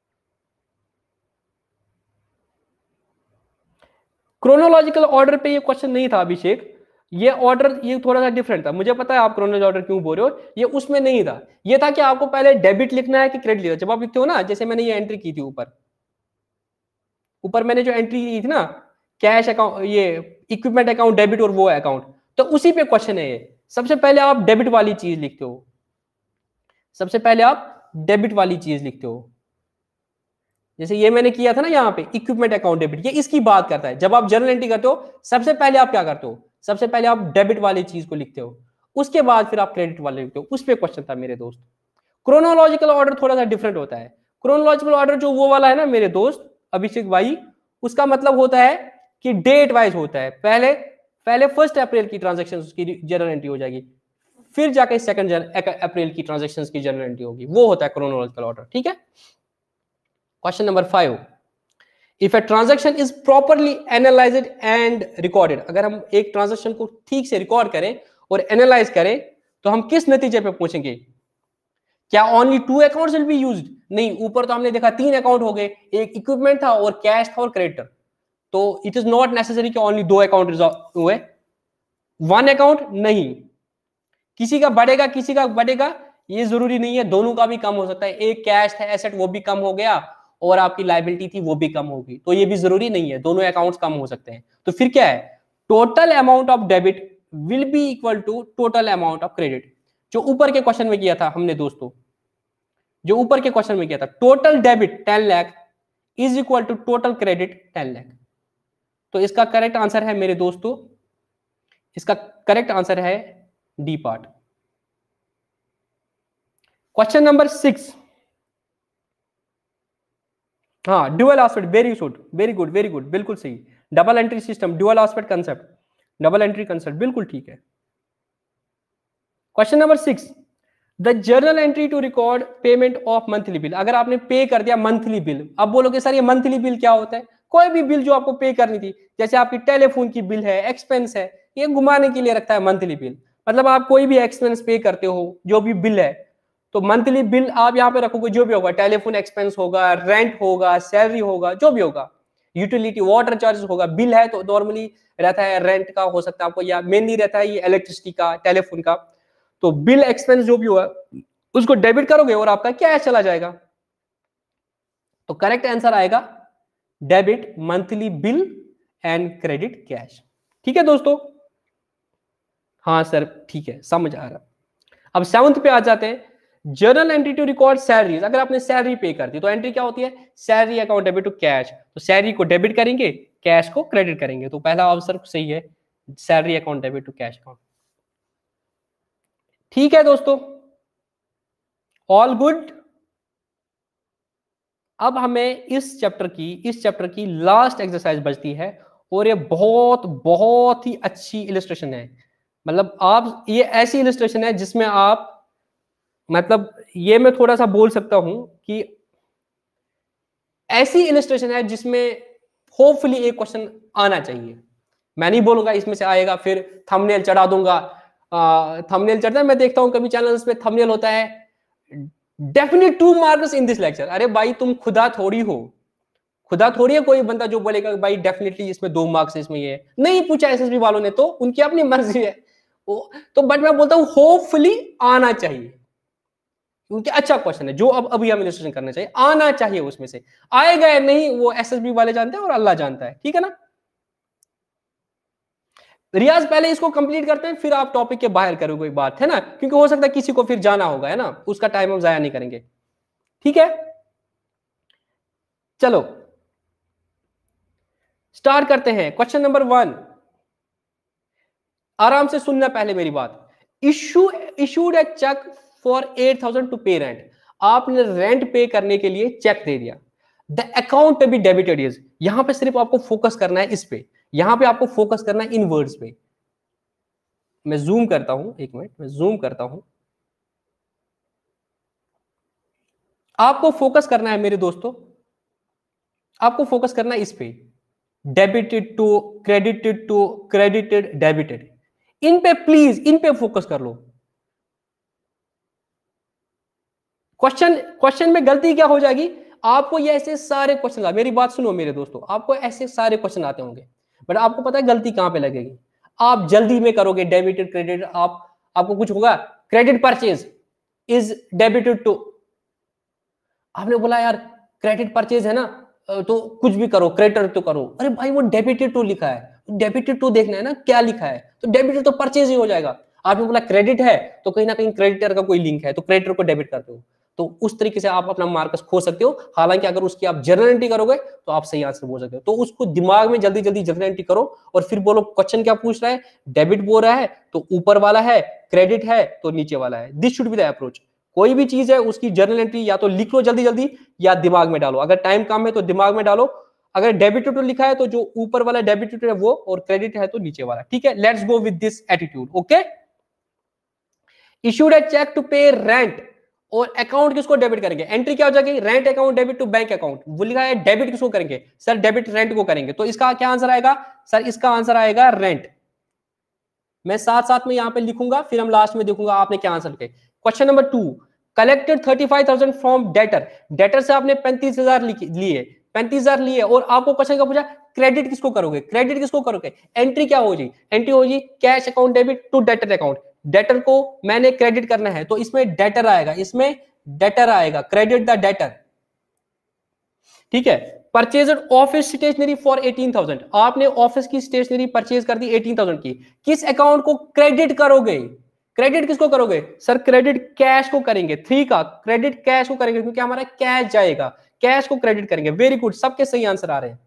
Speaker 1: क्रोनोलॉजिकल ऑर्डर पे ये क्वेश्चन नहीं था अभिषेक, ये ऑर्डर ये थोड़ा सा डिफरेंट था। मुझे पता है आप क्रोनोलॉजिकल ऑर्डर क्यों बोल रहे हो, ये उसमें नहीं था। ये था कि आपको पहले डेबिट लिखना है कि क्रेडिट लिखना है। जब आप लिखते हो ना, जैसे मैंने ये एंट्री की थी ऊपर ऊपर मैंने जो एंट्री की थी ना, कैश अकाउंट, ये इक्विपमेंट अकाउंट डेबिट और वो अकाउंट, तो उसी पे क्वेश्चन है ये। सबसे पहले आप डेबिट वाली चीज लिखते हो, सबसे पहले आप डेबिट वाली चीज लिखते हो। जैसे ये मैंने किया था ना यहाँ पे इक्विपमेंट अकाउंट डेबिट, ये इसकी बात करता है। जब आप जर्नल एंट्री करते हो सबसे पहले आप क्या करते हो, सबसे पहले आप डेबिट वाली चीज को लिखते हो, उसके बाद फिर आप क्रेडिट वाले लिखते हो। उस पे क्वेश्चन था मेरे दोस्त। क्रोनोलॉजिकल ऑर्डर थोड़ा सा डिफरेंट होता है। क्रोनोलॉजिकल ऑर्डर जो वो वाला है ना मेरे दोस्त अभिषेक भाई, उसका मतलब होता है कि डेट वाइज होता है। पहले पहले फर्स्ट अप्रैल की ट्रांजेक्शन उसकी जर्नल एंट्री हो जाएगी, फिर जाके सेकंड अप्रैल की ट्रांजेक्शंस की जर्नल एंट्री होगी, वो होता है क्रोनोलॉजिकल ऑर्डर। ठीक है। Question number five, if a transaction is properly analysed and recorded, अगर हम एक ट्रांजेक्शन को ठीक से रिकॉर्ड करें और एनालाइज करें तो हम किस नतीजे पे पहुंचेंगे? क्या only two accounts will be used? नहीं, ऊपर तो हमने देखा तीन अकाउंट हो गए, एक इक्विपमेंट था और कैश था और क्रेडिटर, तो इट इज नॉट नेसेसरी कि ओनली दो अकाउंट हुए, वन अकाउंट नहीं, किसी का बढ़ेगा किसी का बढ़ेगा ये जरूरी नहीं है, दोनों का भी कम हो सकता है। एक कैश था एसेट वो भी कम हो गया और आपकी लायबिलिटी थी वो भी कम होगी, तो ये भी जरूरी नहीं है, दोनों अकाउंट्स कम हो सकते हैं। तो फिर क्या है, total amount of debit will be equal to total amount of credit. जो ऊपर के क्वेश्चन में किया था हमने दोस्तों, जो ऊपर के क्वेश्चन में किया था, total debit ten lakh is equal to total credit ten lakh. तो इसका करेक्ट आंसर है मेरे दोस्तों, इसका करेक्ट आंसर है D part. Question number six, हाँ dual aspect, very good very good very good, बिल्कुल सही। Double entry system, dual aspect concept, double entry concept, बिल्कुल ठीक है। Question number six, the journal entry to record payment of monthly bill. अगर आपने पे कर दिया मंथली बिल, अब बोलोगे सर ये मंथली बिल क्या होता है? कोई भी बिल जो आपको पे करनी थी, जैसे आपकी टेलीफोन की बिल है, एक्सपेंस है, ये घुमाने के लिए रखता है मंथली बिल। मतलब आप कोई भी एक्सपेंस पे करते हो, जो भी बिल है, तो मंथली बिल आप यहाँ पे रखोगे, जो भी होगा, टेलीफोन एक्सपेंस होगा, रेंट होगा, सैलरी होगा, जो भी होगा, यूटिलिटी वाटर चार्जेस होगा। बिल है तो नॉर्मली रहता है रेंट का, हो सकता है आपको, या मेनली रहता है ये इलेक्ट्रिसिटी का, टेलीफोन का। तो बिल एक्सपेंस जो भी हुआ उसको डेबिट करोगे और आपका कैश चला जाएगा। तो करेक्ट आंसर आएगा debit monthly bill and credit cash. ठीक है दोस्तों, हाँ सर ठीक है, समझ आ रहा। अब सेवंथ पे आ जाते हैं, journal entry to record salaries. अगर आपने सैलरी पे कर दी तो एंट्री क्या होती है, salary account debit to cash. तो सैलरी को डेबिट करेंगे, कैश को क्रेडिट करेंगे। तो पहला आंसर सही है, salary account debit to cash account. ठीक है दोस्तों, ऑल गुड। अब हमें इस चैप्टर की इस चैप्टर की लास्ट एक्सरसाइज बचती है, और ये बहुत बहुत ही अच्छी इलस्ट्रेशन है। मतलब आप, ये ऐसी इलस्ट्रेशन है जिसमें आप, मतलब ये मैं थोड़ा सा बोल सकता हूं कि ऐसी इलस्ट्रेशन है जिसमें होपफुली एक क्वेश्चन आना चाहिए। मैं नहीं बोलूंगा इसमें से आएगा फिर थंबनेल चढ़ा दूंगा। थंबनेल चढ़ता है, मैं देखता हूं कभी चैनल्स पे थंबनेल होता है definite two marks in this lecture. अरे भाई तुम खुदा थोड़ी हो, खुदा थोड़ी है कोई बंदा जो बोलेगा भाई डेफिनेटली इसमें दो मार्क्स इसमें ये है। नहीं पूछा एसएसबी वालों ने, तो उनकी अपनी मर्जी है वो, तो बट मैं बोलता हूं होपफुली आना चाहिए, क्योंकि अच्छा क्वेश्चन है जो अब अभी हम इलस्ट्रेशन करना चाहिए, आना चाहिए। उसमें से आएगा या नहीं वो एसएसबी वाले जानते हैं और अल्लाह जानता है। ठीक है ना रियाज, पहले इसको कंप्लीट करते हैं फिर आप टॉपिक के बाहर करोगे कोई बात, है ना, क्योंकि हो सकता है किसी को फिर जाना होगा, है ना, उसका टाइम हम जाया नहीं करेंगे। ठीक है चलो स्टार्ट करते हैं। क्वेश्चन नंबर वन, आराम से सुनना पहले मेरी बात। Issue issued a cheque for eight thousand to pay rent. आपने रेंट पे करने के लिए चेक दे दिया, द अकाउंट पे भी डेबिटेड इज। यहां पे सिर्फ आपको फोकस करना है इस पे, यहां पे आपको फोकस करना है इन वर्ड्स पे। मैं जूम करता हूं, एक मिनट मैं जूम करता हूं। आपको फोकस करना है मेरे दोस्तों, आपको फोकस करना है इस पे, debited to, credited to, credited, debited. इन पे प्लीज, इन पे फोकस कर लो। क्वेश्चन क्वेश्चन में गलती क्या हो जाएगी, आपको ये ऐसे सारे क्वेश्चन, मेरी बात सुनो मेरे दोस्तों, आपको ऐसे सारे क्वेश्चन आते होंगे, बट आपको पता है गलती कहां पे लगेगी। आप जल्दी में करोगे डेबिटेड क्रेडिट, आप आपको कुछ होगा, credit purchase is debited to. आपने बोला यार क्रेडिट परचेज है ना, तो कुछ भी करो, क्रेडिट तो करो। अरे भाई वो डेबिटेड टू लिखा है, डेबिटेड टू देखना है ना क्या लिखा है, तो डेबिटेड तो परचेज ही हो जाएगा। आपने बोला क्रेडिट है तो कहीं ना कहीं क्रेडिटर का कोई लिंक है, तो क्रेडिटर को डेबिट करते हो। तो उस तरीके से आप अपना मार्कस खो सकते हो। हालांकि अगर उसकी आप जर्नल एंट्री करोगे तो आप सही आंसर बोल सकते हो। तो उसको दिमाग में जल्दी जल्दी जर्नल एंट्री करो और फिर बोलो क्वेश्चन क्या पूछ रहा है, डेबिट बोल रहा है तो ऊपर वाला है, क्रेडिट है तो नीचे वाला है। This should be the approach. कोई भी चीज है उसकी जर्नल एंट्री या तो लिख लो जल्दी जल्दी या दिमाग में डालो। अगर टाइम कम है तो दिमाग में डालो। अगर डेबिट टू लिखा है तो जो ऊपर वाला डेबिट टू है वो, और क्रेडिट है तो नीचे वाला। ठीक है, let's go with this attitude. Okay, issued a cheque to pay rent, और अकाउंट किसको डेबिट करेंगे, एंट्री क्या हो जाएगी, rent account debit to bank account. वो लिखा है डेबिट किसको करेंगे, सर डेबिट रेंट को करेंगे। तो इसका क्या आंसर आएगा, सर इसका आंसर आएगा रेंट। मैं साथ साथ में यहां पे लिखूंगा, फिर हम लास्ट में देखूंगा आपने क्या आंसर लिखे। Question number two, collected thirty five thousand from debtor. Debtor से आपने पैंतीस हजार लिए, पैंतीस हजार लिए, और आपको क्वेश्चन का पूछा क्रेडिट किसको करोगे, क्रेडिट किसको करोगे, एंट्री क्या हो जी, एंट्री हो जी cash account debit to debtor account. Debtor को मैंने क्रेडिट करना है तो इसमें डेटर आएगा, इसमें डेटर आएगा, क्रेडिट द डेटर। ठीक है, purchase office stationery for eighteen thousand, आपने ऑफिस की स्टेशनरी परचेज कर दी एटीन थाउजेंड की, किस अकाउंट को क्रेडिट करोगे, क्रेडिट किसको करोगे, सर क्रेडिट कैश को करेंगे। थ्री का क्रेडिट कैश को करेंगे क्योंकि हमारा कैश जाएगा, कैश को क्रेडिट करेंगे। वेरी गुड, सबके सही आंसर आ रहे हैं।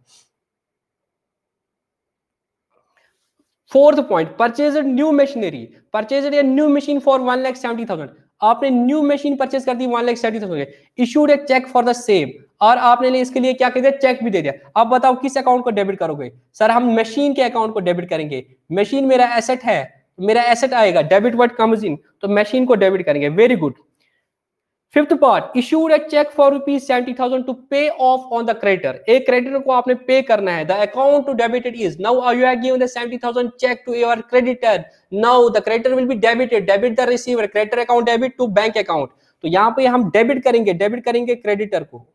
Speaker 1: Fourth point, purchase new machinery, purchase new machine for one lakh seventy thousand, आपने न्यू मशीन परचेज कर दी one lakh seventy thousand, issued a cheque for the same, और आपने इसके लिए क्या कर दिया, चेक भी दे दिया। अब बताओ किस अकाउंट को डेबिट करोगे, सर हम मशीन के अकाउंट को डेबिट करेंगे। मशीन मेरा एसेट है, मेरा एसेट आएगा, डेबिट वर्ड कम्स इन, तो मशीन को डेबिट करेंगे। Very good. Fifth part, issued a cheque for rupees seventy thousand to pay off on the creditor, एक क्रेडिटर को आपने पे करना है। The account to debited is, now you have given the seventy thousand cheque to your creditor, now the creditor will be debited, debit the receiver, creditor account debit to bank account. तो यहां पे हम debit करेंगे, debit करेंगे creditor को।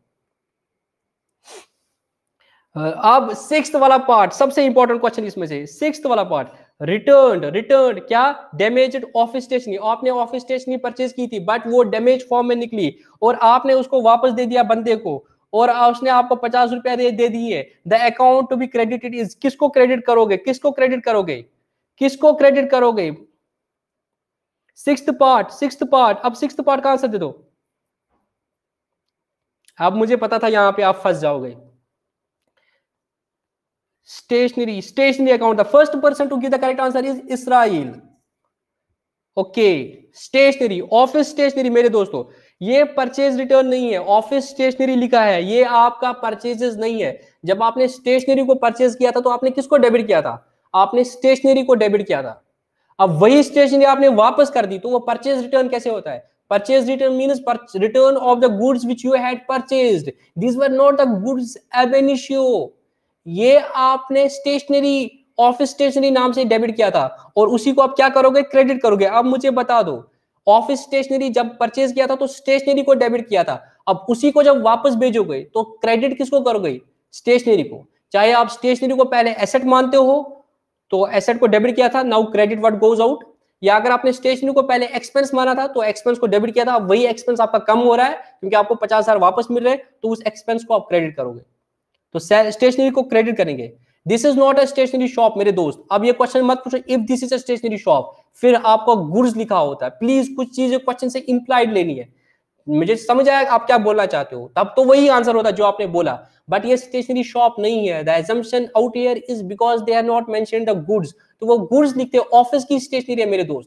Speaker 1: अब sixth वाला part, सबसे इंपॉर्टेंट क्वेश्चन इसमें से, सिक्स्थ वाला पार्ट, रिटर्न, रिटर्न क्या, डैमेज्ड ऑफिस स्टेशनरी, आपने ऑफिस स्टेशनरी परचेज की थी बट वो डैमेज फॉर्म में निकली और आपने उसको वापस दे दिया बंदे को, और उसने आपको पचास रुपया दे, दे दिए। The account to be credited is, किसको क्रेडिट करोगे, किसको क्रेडिट करोगे, किसको क्रेडिट करोगे। सिक्स्थ पार्ट, सिक्स्थ पार्ट, अब सिक्स्थ पार्ट का आंसर दे दो। अब मुझे पता था यहां पे आप फंस जाओगे। Stationery, stationery account. The first person to give the correct answer is Israel. Okay, stationery, office stationery मेरे दोस्तों, ये परचेज रिटर्न नहीं है, ऑफिस स्टेशनरी लिखा है, ये आपका परचेजेस नहीं है। जब आपने स्टेशनरी को परचेज किया था तो आपने किसको डेबिट किया था, आपने स्टेशनरी को डेबिट किया था। अब वही स्टेशनरी आपने वापस कर दी तो वो परचेज रिटर्न कैसे होता है, purchase return means return of the goods which you had purchased, these were not the goods ab initio. ये आपने स्टेशनरी, ऑफिस स्टेशनरी नाम से डेबिट किया था और उसी को आप क्या करोगे, क्रेडिट करोगे। अब मुझे बता दो, ऑफिस स्टेशनरी जब परचेज किया था तो स्टेशनरी को डेबिट किया था, अब उसी को जब वापस भेजोगे तो क्रेडिट किसको करोगे, स्टेशनरी को। चाहे आप स्टेशनरी को पहले एसेट मानते हो तो एसेट को डेबिट किया था, now credit what goes out, या अगर आपने स्टेशनरी को पहले एक्सपेंस माना था तो एक्सपेंस को डेबिट किया था, अब वही एक्सपेंस आपका कम हो रहा है क्योंकि आपको पचास हजार वापस मिल रहे हैं तो उस एक्सपेंस को आप क्रेडिट करोगे, तो स्टेशनरी को क्रेडिट करेंगे। This is not a stationery shop मेरे दोस्त। अब ये क्वेश्चन मत पूछो if this is a stationery shop, फिर आपको गुड्स लिखा होता है। प्लीज कुछ चीजें क्वेश्चन से इंप्लाइड लेनी है, मुझे समझ आया आप क्या बोलना चाहते हो, तब तो वही आंसर होता जो आपने बोला, बट ये स्टेशनरी शॉप नहीं है। The assumption out here is because they are not mentioned the goods, तो वो गुड्स लिखते हैं, ऑफिस की स्टेशनरी है मेरे दोस्त।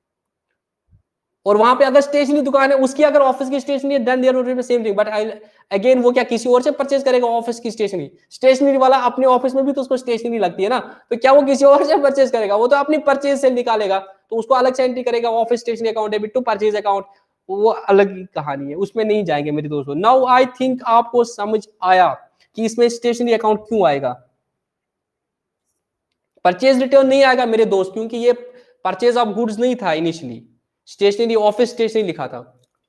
Speaker 1: और वहां पे अगर स्टेशनरी दुकान है उसकी अगर ऑफिस की स्टेशनरी है then there would be same thing, but again वो क्या किसी और से परचेज करेगा ऑफिस की स्टेशनरी, स्टेशनरी वाला अपने ऑफिस में भी तो उसको स्टेशनरी लगती है ना, तो क्या वो किसी और से परचेज करेगा, वो तो अपनी परचेज से निकालेगा, तो उसको अलग से एंट्री करेगा, office stationery account debit to purchase account, वो अलग ही कहानी है, उसमें नहीं जाएंगे मेरे दोस्तों। नाउ आई थिंक आपको समझ आया कि इसमें स्टेशनरी अकाउंट क्यों आएगा, परचेज रिटर्न नहीं आएगा मेरे दोस्त, क्योंकि ये परचेज ऑफ गुड्स नहीं था इनिशियली, स्टेशनरी ऑफिस स्टेशनरी लिखा था।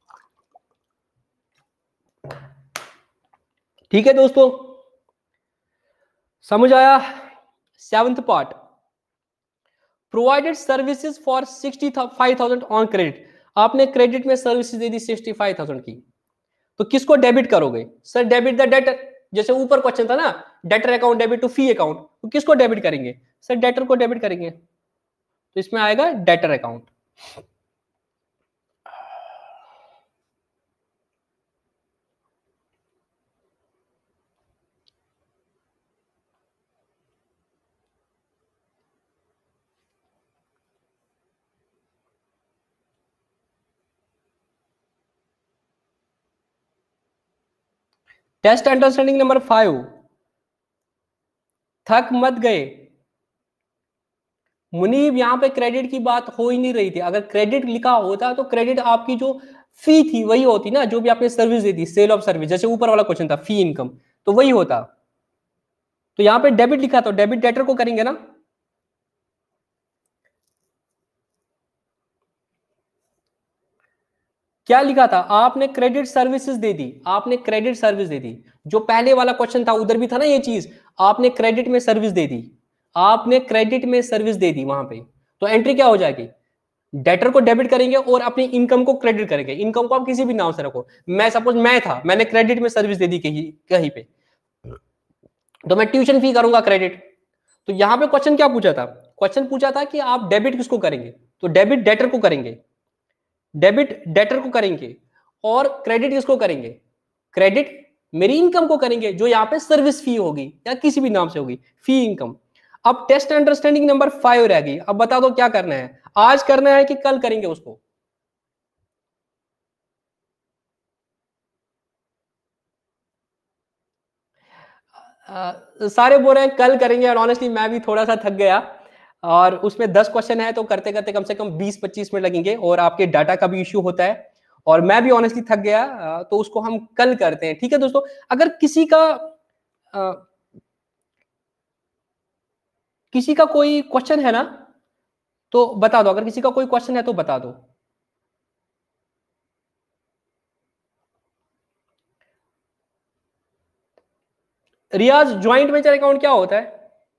Speaker 1: ठीक है दोस्तों, समझ आया। Seventh part, provided services for sixty five thousand on credit, आपने क्रेडिट में सर्विसेज दे दी सिक्सटी फाइव थाउजेंड की, तो किसको डेबिट करोगे, सर डेबिट द डेटर, जैसे ऊपर क्वेश्चन था ना, debtor account debit to fee account, तो किसको डेबिट करेंगे, सर डेटर को डेबिट करेंगे, तो इसमें आएगा debtor account. Test understanding number five, थक मत गए। मुनीब, यहाँ पे क्रेडिट की बात हो ही नहीं रही थी। अगर क्रेडिट लिखा होता तो क्रेडिट आपकी जो फी थी वही होती ना, जो भी आपने सर्विस दी थी, सेल ऑफ सर्विस, जैसे ऊपर वाला क्वेश्चन था फी इनकम, तो वही होता। तो यहाँ पे डेबिट लिखा, तो डेबिट डेटर को करेंगे ना। क्या लिखा था? आपने क्रेडिट सर्विसेज दे दी, आपने क्रेडिट सर्विस दे दी। जो पहले वाला क्वेश्चन था उधर भी था ना ये चीज, आपने क्रेडिट में सर्विस दे दी, आपने क्रेडिट में सर्विस दे दी वहां पे। तो एंट्री क्या हो जाएगी? डेटर को डेबिट करेंगे और अपनी इनकम को क्रेडिट करेंगे। इनकम को आप किसी भी नाम से रखो। मैं सपोज मैं था, मैंने क्रेडिट में सर्विस दे दी कहीं कहीं पे, तो मैं ट्यूशन फी करूंगा क्रेडिट। तो यहां पे क्वेश्चन क्या पूछा था? क्वेश्चन पूछा था कि आप डेबिट किसको करेंगे, तो डेबिट डेटर को करेंगे, डेबिट डेटर को करेंगे, और क्रेडिट किसको करेंगे? क्रेडिट मेरी इनकम को करेंगे, जो यहाँ पे सर्विस फी होगी या किसी भी नाम से होगी, फी इनकम। अब टेस्ट अंडरस्टैंडिंग नंबर फाइव रह गई। अब बता दो क्या करना है, आज करना है कि कल करेंगे उसको? आ, सारे बोल रहे हैं कल करेंगे, और ऑनेस्टली मैं भी थोड़ा सा थक गया। और उसमें दस क्वेश्चन है, तो करते करते कम से कम बीस पच्चीस मिनट लगेंगे, और आपके डाटा का भी इश्यू होता है, और मैं भी ऑनेस्टली थक गया। आ, तो उसको हम कल करते हैं, ठीक है दोस्तों? अगर किसी का आ, किसी का कोई क्वेश्चन है ना, तो बता दो। अगर किसी का कोई क्वेश्चन है तो बता दो। रियाज, ज्वाइंट वेंचर अकाउंट क्या होता है?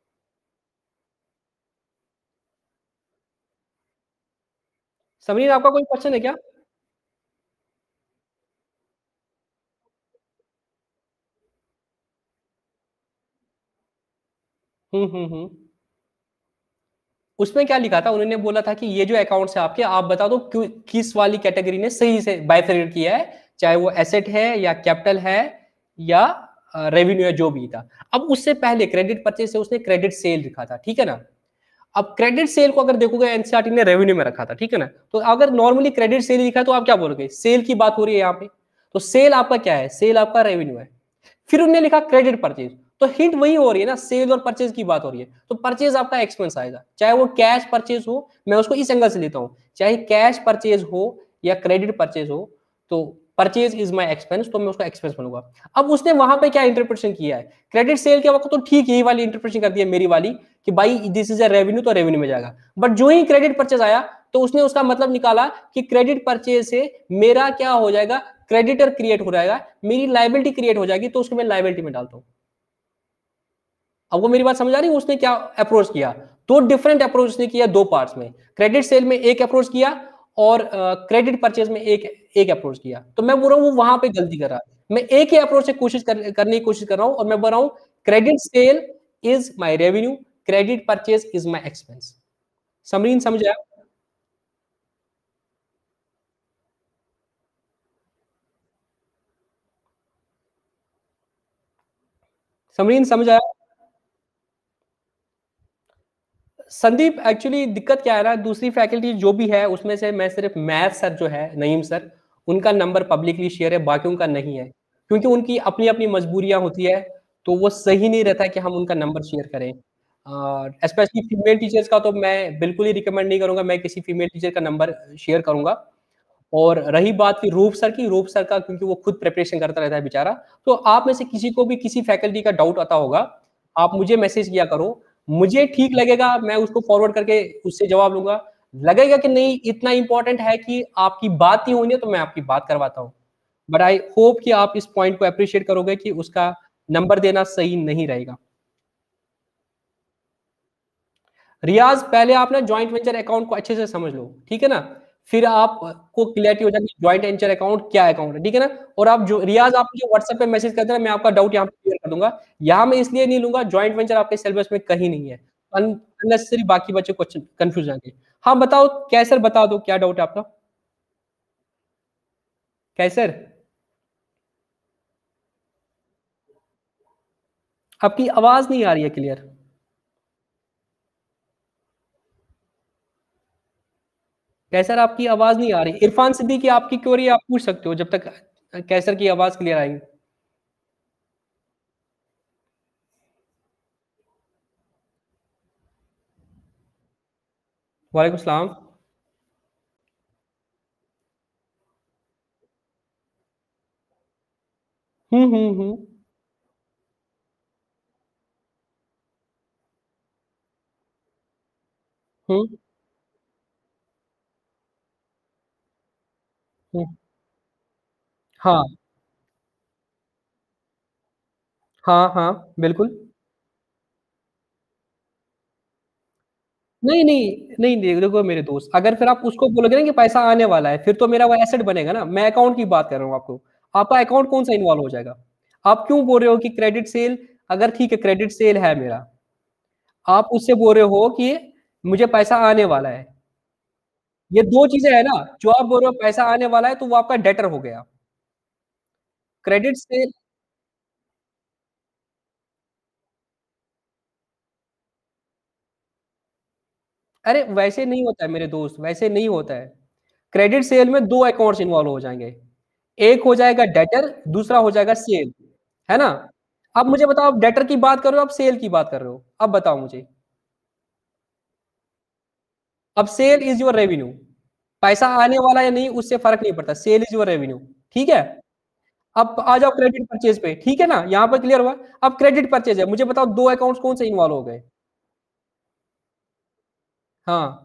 Speaker 1: समरीन, आपका कोई क्वेश्चन है क्या? हम्म हम्म हम्म उसमें क्या लिखा था? उन्होंने बोला था कि ये जो अकाउंट्स है आपके, आप बता दो क्यों, किस वाली कैटेगरी ने सही से बाइफरेट किया है, चाहे वो एसेट है या कैपिटल है या रेवेन्यू है, जो भी था। अब उससे पहले क्रेडिट परचेज से उसने क्रेडिट सेल लिखा था, ठीक है ना? अब क्रेडिट सेल को अगर देखोगे, एनसीईआरटी ने रेवेन्यू में रखा था, ठीक है ना? तो अगर नॉर्मली क्रेडिट सेल लिखा है तो आप क्या बोलोगे? सेल की बात हो रही है यहाँ पे, तो सेल आपका क्या है? सेल आपका रेवेन्यू है। फिर उन्होंने लिखा क्रेडिट परचेज, तो हिंट वही हो रही है ना, सेल और परचेज की बात हो रही है, तो परचेज आपका एक्सपेंस आएगा, चाहे वो कैश परचेज हो। मैं उसको इस एंगल से लेता हूं, चाहे कैश परचेज हो या क्रेडिट परचेज हो, तो परचेज इज माय एक्सपेंस, तो मैं उसका एक्सपेंस बनूंगा। अब उसने वहां पे क्या इंटरप्रिटेशन किया है? क्रेडिट सेल के वक्त तो ठीक यही वाली इंटरप्रिटेशन कर दी है मेरी वाली, कि भाई दिस इज अ रेवेन्यू, तो रेवेन्यू में जाएगा। बट जो ही क्रेडिट परचेज आया, तो उसने उसका मतलब निकाला कि क्रेडिट परचेज से मेरा क्या हो जाएगा? क्रेडिटर क्रिएट हो जाएगा, मेरी लाइबिलिटी क्रिएट हो जाएगी, तो उसको मैं लाइबिलिटी में डालता हूं। अब वो मेरी बात समझ आ रही है? उसने क्या अप्रोच किया? दो डिफरेंट अप्रोच उसने किया, दो पार्ट्स में। क्रेडिट सेल में एक अप्रोच किया, और क्रेडिट uh, परचेज में एक एक अप्रोच किया। तो मैं बोल रहा हूँ वो वहां पे गलती कर रहा है। मैं एक ही अप्रोच से कोशिश कर, करने की कोशिश कर रहा हूँ, और मैं बोल रहा हूँ credit sale is my revenue, credit purchase is my expense. Samreen, समझ आया? समरीन, समझ आया? संदीप, एक्चुअली दिक्कत क्या है ना, दूसरी फैकल्टी जो भी है उसमें से मैं सिर्फ मैथ सर जो है, नईम सर, उनका नंबर पब्लिकली शेयर है, बाकियों का नहीं है, क्योंकि उनकी अपनी अपनी मजबूरियां होती है। तो वो सही नहीं रहता है कि हम उनका नंबर शेयर करें। स्पेशली फीमेल टीचर्स का तो मैं बिल्कुल ही रिकमेंड नहीं करूंगा, मैं किसी फीमेल टीचर का नंबर शेयर करूंगा। और रही बात की रूप सर की, रूप सर का क्योंकि वो खुद प्रिपरेशन करता रहता है बेचारा। तो आप में से किसी को भी किसी फैकल्टी का डाउट आता होगा, आप मुझे मैसेज किया करो। मुझे ठीक लगेगा, मैं उसको फॉरवर्ड करके उससे जवाब लूंगा। लगेगा कि नहीं इतना इंपॉर्टेंट है कि आपकी बात ही होनी है, तो मैं आपकी बात करवाता हूँ। बट आई होप कि आप इस पॉइंट को अप्रिशिएट करोगे कि उसका नंबर देना सही नहीं रहेगा। रियाज, पहले आप ना ज्वाइंट वेंचर अकाउंट को अच्छे से समझ लो, ठीक है ना? फिर आपको क्लियरिटी हो जाएगी ज्वाइंट वेंचर अकाउंट क्या अकाउंट है, ठीक है ना? और आप जो रियाज, आप मुझे व्हाट्सएप पे मैसेज कर देना, मैं आपका डाउट यहाँ पे क्लियर कर दूंगा। यहाँ मैं इसलिए नहीं लूंगा, ज्वाइंट वेंचर आपके सिलेबस में कहीं नहीं है, अननेसेसरी बाकी बच्चे क्वेश्चन कंफ्यूज जाएंगे। हाँ बताओ कैसर, बता दो क्या डाउट है आपका? कैसर, आपकी आवाज नहीं आ रही है क्लियर। कैसर, आपकी आवाज नहीं आ रही। इरफान सिद्दीकी, आपकी क्वेरी आप पूछ सकते हो जब तक कैसर की आवाज क्लियर आएगी। वालेकुम सलाम। हुँ, हुँ, हुँ। हुँ, हुँ। हाँ, हाँ, हाँ, बिल्कुल। नहीं, नहीं, नहीं, नहीं, देखो मेरे दोस्त, अगर फिर आप उसको बोलोगे ना कि पैसा आने वाला है, फिर तो मेरा वो एसेट बनेगा ना, मैं अकाउंट की बात कर रहा हूँ आपको। आपका अकाउंट कौन-सा इन्वॉल्व हो जाएगा? आप क्यों बोल रहे हो कि क्रेडिट सेल अगर ठीक है, क्रेडिट सेल है मेरा, आप उससे बोल रहे हो कि मुझे पैसा आने वाला है। ये दो चीज़ें हैं ना, जो आप बोल रहे हो पैसा आने वाला है, तो वो आपका डेटर हो गया। क्रेडिट सेल अरे! वैसे नहीं होता है मेरे दोस्त, वैसे नहीं होता है। क्रेडिट सेल में दो अकाउंट्स इन्वॉल्व हो जाएँगे। एक हो जाएगा डेटर, दूसरा हो जाएगा सेल, है ना? अब मुझे बताओ आप डेटर की बात कर रहे हो, आप सेल की बात कर रहे हो? अब बताओ मुझे। अब सेल इज़ योर रेवेन्यू। पैसा आने वाला है या नहीं उससे फ़र्क नहीं पड़ता, सेल इज़ योर रेवेन्यू, ठीक है? अब आ जाओ क्रेडिट परचेज़ पे, ठीक है ना? यहाँ पे क्लियर हुआ? अब क्रेडिट परचेज़ है, मुझे बताओ दो अकाउंट्स कौन से इन्वॉल्व हो गए? हाँ,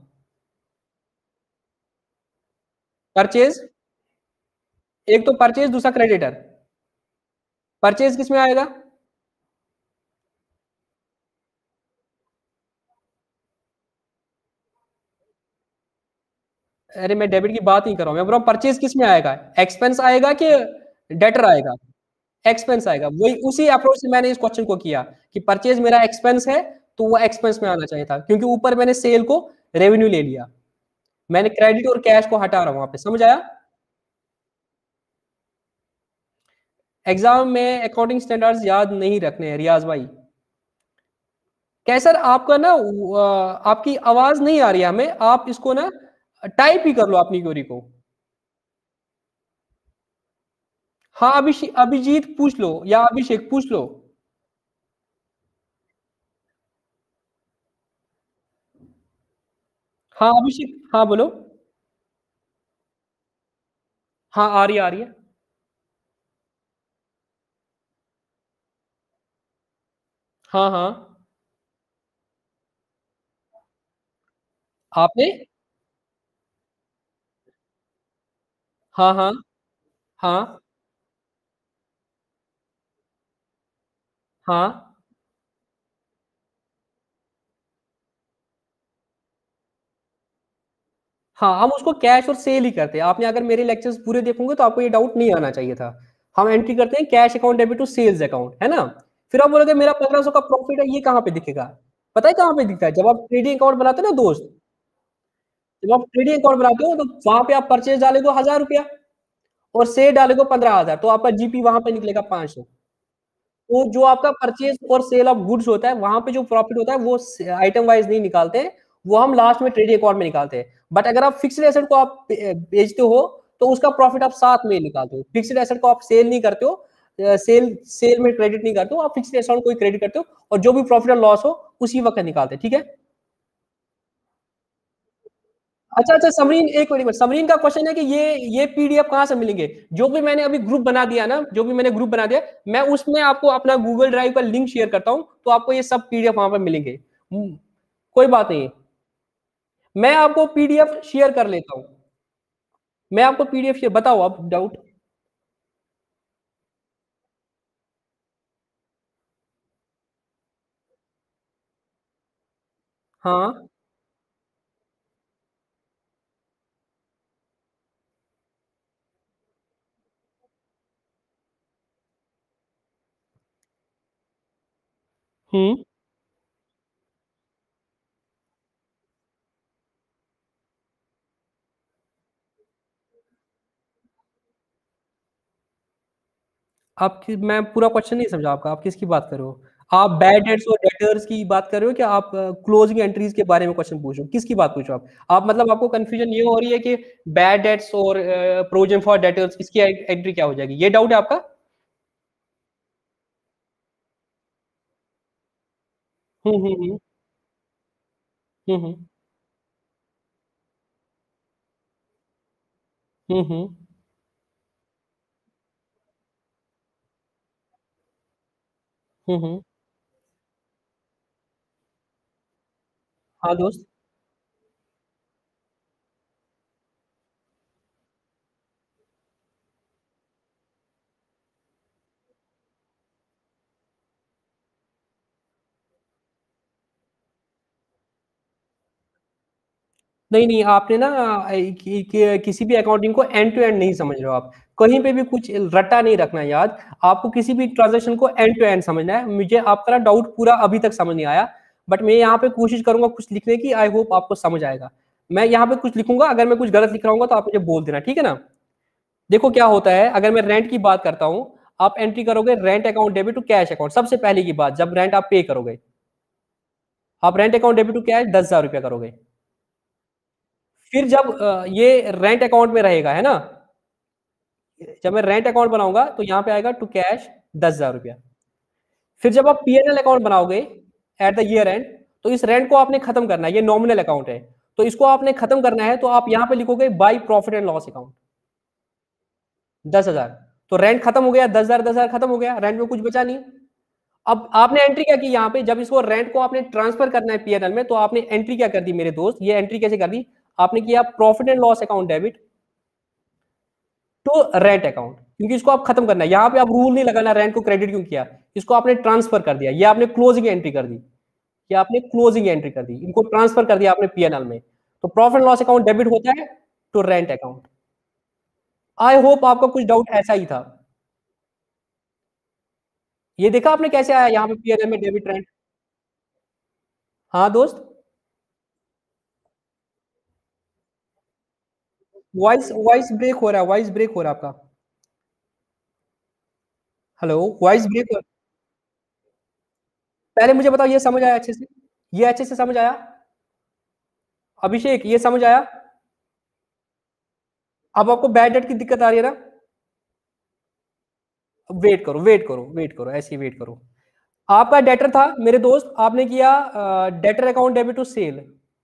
Speaker 1: परचेज़ एक तो परचेज़ दूसरा क्रेडिटर। परचेज़ किसमें आएगा? अरे मैं डेबिट की बात नहीं कर रहा हूँ, मैं बोल रहा हूँ परचेज़ किसमें आएगा? एक्सपेंस आएगा कि डेटर आएगा? एक्सपेंस आएगा। वही उसी अप्रोच से मैंने इस क्वेश्चन को किया कि परचेज़ मेरा एक्सपेंस है, तो वो एक्सपेंस में आना चाहिए था क्योंकि ऊपर मैंने सेल को रेवेन्यू ले लिया। मैंने क्रेडिट और कैश को हटा रहा हूँ वहाँ पे, समझ आया? एग्ज़ाम में अकाउंटिंग स्टैंडर्ड्स याद नहीं रखने हैं रियाज़ भाई। कैसर आपका ना व अ, आपकी आवाज़ नहीं आ रही है हमें, आप इसको ना टाइप ही कर लो अपनी क्वेरी को। हाँ, अभिषे अभिजीत पूछ लो या अभिषेक पूछ लो। हाँ, अभिषेक हाँ, बोलो। हाँ, आ रही है, आ रही है। हाँ, हाँ। आपने हाँ, हाँ, हाँ, हाँ। हाँ, हम उसको कैश और सेल ही करते हैं। आपने अगर मेरे लेक्चर्स पूरे देखोगे तो आपको ये डाउट नहीं आना चाहिए था। हम एंट्री करते हैं cash account debit to sales account, है ना? फिर आप बोलोगे मेरा पंद्रह सौ का प्रॉफिट है, ये कहाँ पे दिखेगा? पता है कहाँ पे दिखता है? जब आप ट्रेडिंग अकाउंट बनाते हो ना दोस्त, जब आप ट्रेडिंग अकाउंट बनाते हो तो वहाँ पे आप परचेज़ डालोगे ₹एक हज़ार रुपया और सेल डालोगे पंद्रह हज़ार तो आपका जीपी वहाँ पे निकलेगा पाँच सौ। तो जो आपका परचेज़ और सेल ऑफ गुड्स होता है, वहाँ पे जो प्रॉफिट होता है वो स आइटम वाइज़ नहीं निकालते हैं, वो हम लास्ट में ट्रेडिंग अकाउंट में निकालते हैं। बट अगर आप फिक्स्ड एसेट को आप बे बेचते हो, तो उसका प्रॉफिट आप साथ में निकालते हो। फिक्स्ड एसेट को आप सेल नहीं करते हो अ, सेल सेल में क्रेडिट नहीं करते हो, आप फिक्स्ड एसेट को ही क्रेडिट करते हो और जो भी प्रॉफिट और लॉस हो, उसी वक़्त निकालते हैं, ठीक है? अच्छा, अच्छा समरीन एक मिनट, एक मिनट समरीन का क्वेश्चन है कि ये ये पीडीएफ कहाँ से मिलेंगे? जो भी मैंने अभी ग्रुप बना दिया ना, जो भी मैंने ग्रुप बना दिया, मैं उसमें आपको अपना गूगल ड्राइव का लिंक शेयर करता हूँ, तो आपको ये सब पीडीएफ वहाँ पे मिलेंगे। उम, कोई बात नहीं, मैं आपको पीडीएफ शेयर कर लेता हूँ। मैं आपको पीडीएफ शेयर बताओ अब डाउट? हाँ, हुँ। आपकी मैं पूरा क्वेश्चन नहीं समझा आपका, आप किसकी बात कर रहे हो? आप बैड डेट्स और डेटर्स की बात कर रहे हो कि आप क्लोजिंग एंट्रीज़ के बारे में क्वेश्चन पूछ रहे हो? किसकी बात पूछ रहे हो आप? आप मतलब आपको कन्फ्यूजन ये हो रही है कि बैड डेट्स और अ, प्रोविज़न फॉर डेटर्स इसकी ए एंट्री क्या हो जाएगी? ये डाउट है आपका? हुँ, हुँ, हुँ। हुँ, हुँ। हम्म हम्म हम्म हम्म। हाँ दोस्त। नहीं नहीं, आपने ना ए, कि, कि, किसी भी अकाउंटिंग को एंड टू एंड नहीं समझ रहे हो आप। कहीं पे भी कुछ रट्टा नहीं रखना है याद। आपको किसी भी ट्रांजेक्शन को एंड टू एंड समझना है। मुझे आपका ना डाउट पूरा अभी तक समझ नहीं आया, बट मैं यहाँ पे कोशिश करूंगा कुछ लिखने की। आई होप आपको समझ आएगा। मैं यहाँ पे कुछ लिखूंगा, अगर मैं कुछ गलत लिख रहा हूँ तो आप मुझे बोल देना, ठीक है ना। देखो क्या होता है, अगर मैं रेंट की बात करता हूँ, आप एंट्री करोगे rent account debit to cash account. सबसे पहले की बात, जब रेंट आप पे करोगे, आप rent account debit to cash दस हजार रुपया करोगे। फिर जब अ, ये रेंट अकाउंट में रहेगा, है ना, जब मैं रेंट अकाउंट बनाऊंगा तो यहाँ पे आएगा टू कैश दस हजार रुपया। फिर जब आप पीएनएल अकाउंट बनाओगे एट द ईयर एंड, तो इस रेंट को आपने खत्म करना है। ये नॉमिनल अकाउंट है, तो इसको आपने खत्म करना है, तो आप यहाँ पे लिखोगे by profit and loss account दस हजार। तो रेंट खत्म हो गया, दस हजार दस हजार खत्म हो गया, रेंट में कुछ बचा नहीं। अब आपने एंट्री क्या की यहाँ पे, जब इसको रेंट को आपने ट्रांसफर करना है पीएनएल में, तो आपने एंट्री क्या कर दी मेरे दोस्त, ये एंट्री कैसे कर दी, आपने किया profit and loss account debit to rent account, क्योंकि इसको आप खत्म करना है। यहाँ पे आप रूल नहीं लगाना रेंट को क्रेडिट क्यों किया, इसको आपने ट्रांसफर कर दिया, ये आपने क्लोजिंग एंट्री कर दी, ये आपने क्लोजिंग एंट्री कर दी, इनको ट्रांसफर कर दिया आपने पीएनएल में। तो profit and loss account debit होता है to rent account. I hope आपका कुछ डाउट ऐसा ही था। ये देखा आपने कैसे आया यहाँ पे पीएनएल में डेबिट रेंट। हाँ दोस्त। वॉइस वॉइस ब्रेक हो रहा है, वॉइस ब्रेक हो रहा है आपका। हेलो, वॉइस ब्रेक हो। पहले मुझे बताओ, ये समझ आया अच्छे से, ये अच्छे से समझ आया। अभिषेक, ये समझ आया। अब आपको बैड डेट की दिक्कत आ रही है ना। वेट करो वेट करो वेट करो, ऐसे ही वेट करो। आपका डेटर था मेरे दोस्त, आपने किया debtor account debit to sale.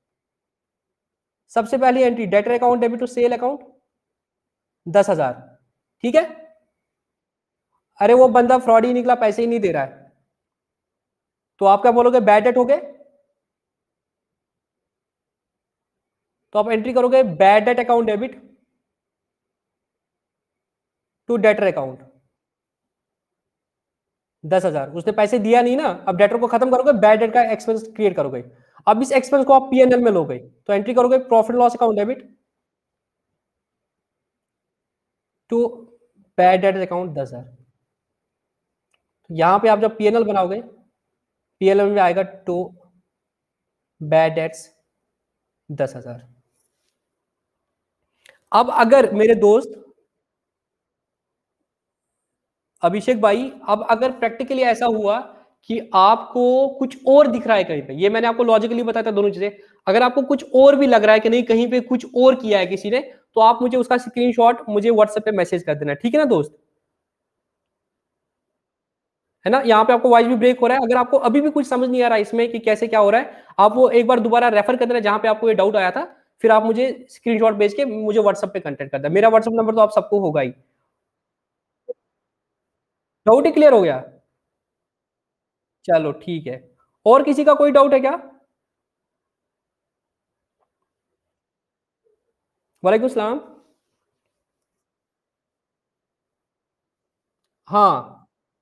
Speaker 1: सबसे पहली entry debtor account debit to sale account दस हजार। ठीक है। अरे वो बंदा फ्रॉड ही निकला, पैसे ही नहीं दे रहा है, तो आप क्या बोलोगे, बैड डेट हो गए। तो आप एंट्री करोगे bad debt account debit to debtor account दस हजार। उसने पैसे दिया नहीं ना, अब डेटर को खत्म करोगे, बैड डेट का एक्सपेंस क्रिएट करोगे। अब इस एक्सपेंस को आप पीएनएल में लोगे, तो एंट्री करोगे profit loss account debit to bad debt account दस हजार। तो यहां पे आप जब पीएनएल बनाओगे, पीएनएल में आएगा टू बैड डेट्स दस हजार। अब अगर मेरे दोस्त अभिषेक भाई, अब अगर प्रैक्टिकली ऐसा हुआ कि आपको कुछ और दिख रहा है कहीं पे, ये मैंने आपको लॉजिकली बताया था दोनों चीजें, अगर आपको कुछ और भी लग रहा है कि नहीं कहीं पे कुछ और किया है किसी ने, तो आप मुझे उसका स्क्रीनशॉट मुझे व्हाट्सएप पे मैसेज कर देना, ठीक है ना दोस्त। है ना, यहाँ पे आपको वॉइस भी ब्रेक हो रहा है, अगर आपको अभी भी कुछ समझ नहीं आ रहा है इसमें कि कैसे क्या हो रहा है, आप वो एक बार दोबारा रेफर कर देना जहां पे आपको ये डाउट आया था, फिर आप मुझे स्क्रीनशॉट भेज के मुझे व्हाट्सएप पे कांटेक्ट कर देना। मेरा व्हाट्सएप नंबर तो आप सबको होगा ही। डाउट ही क्लियर हो गया। चलो ठीक है। और किसी का कोई डाउट है क्या। वालेकुम सलाम। हाँ,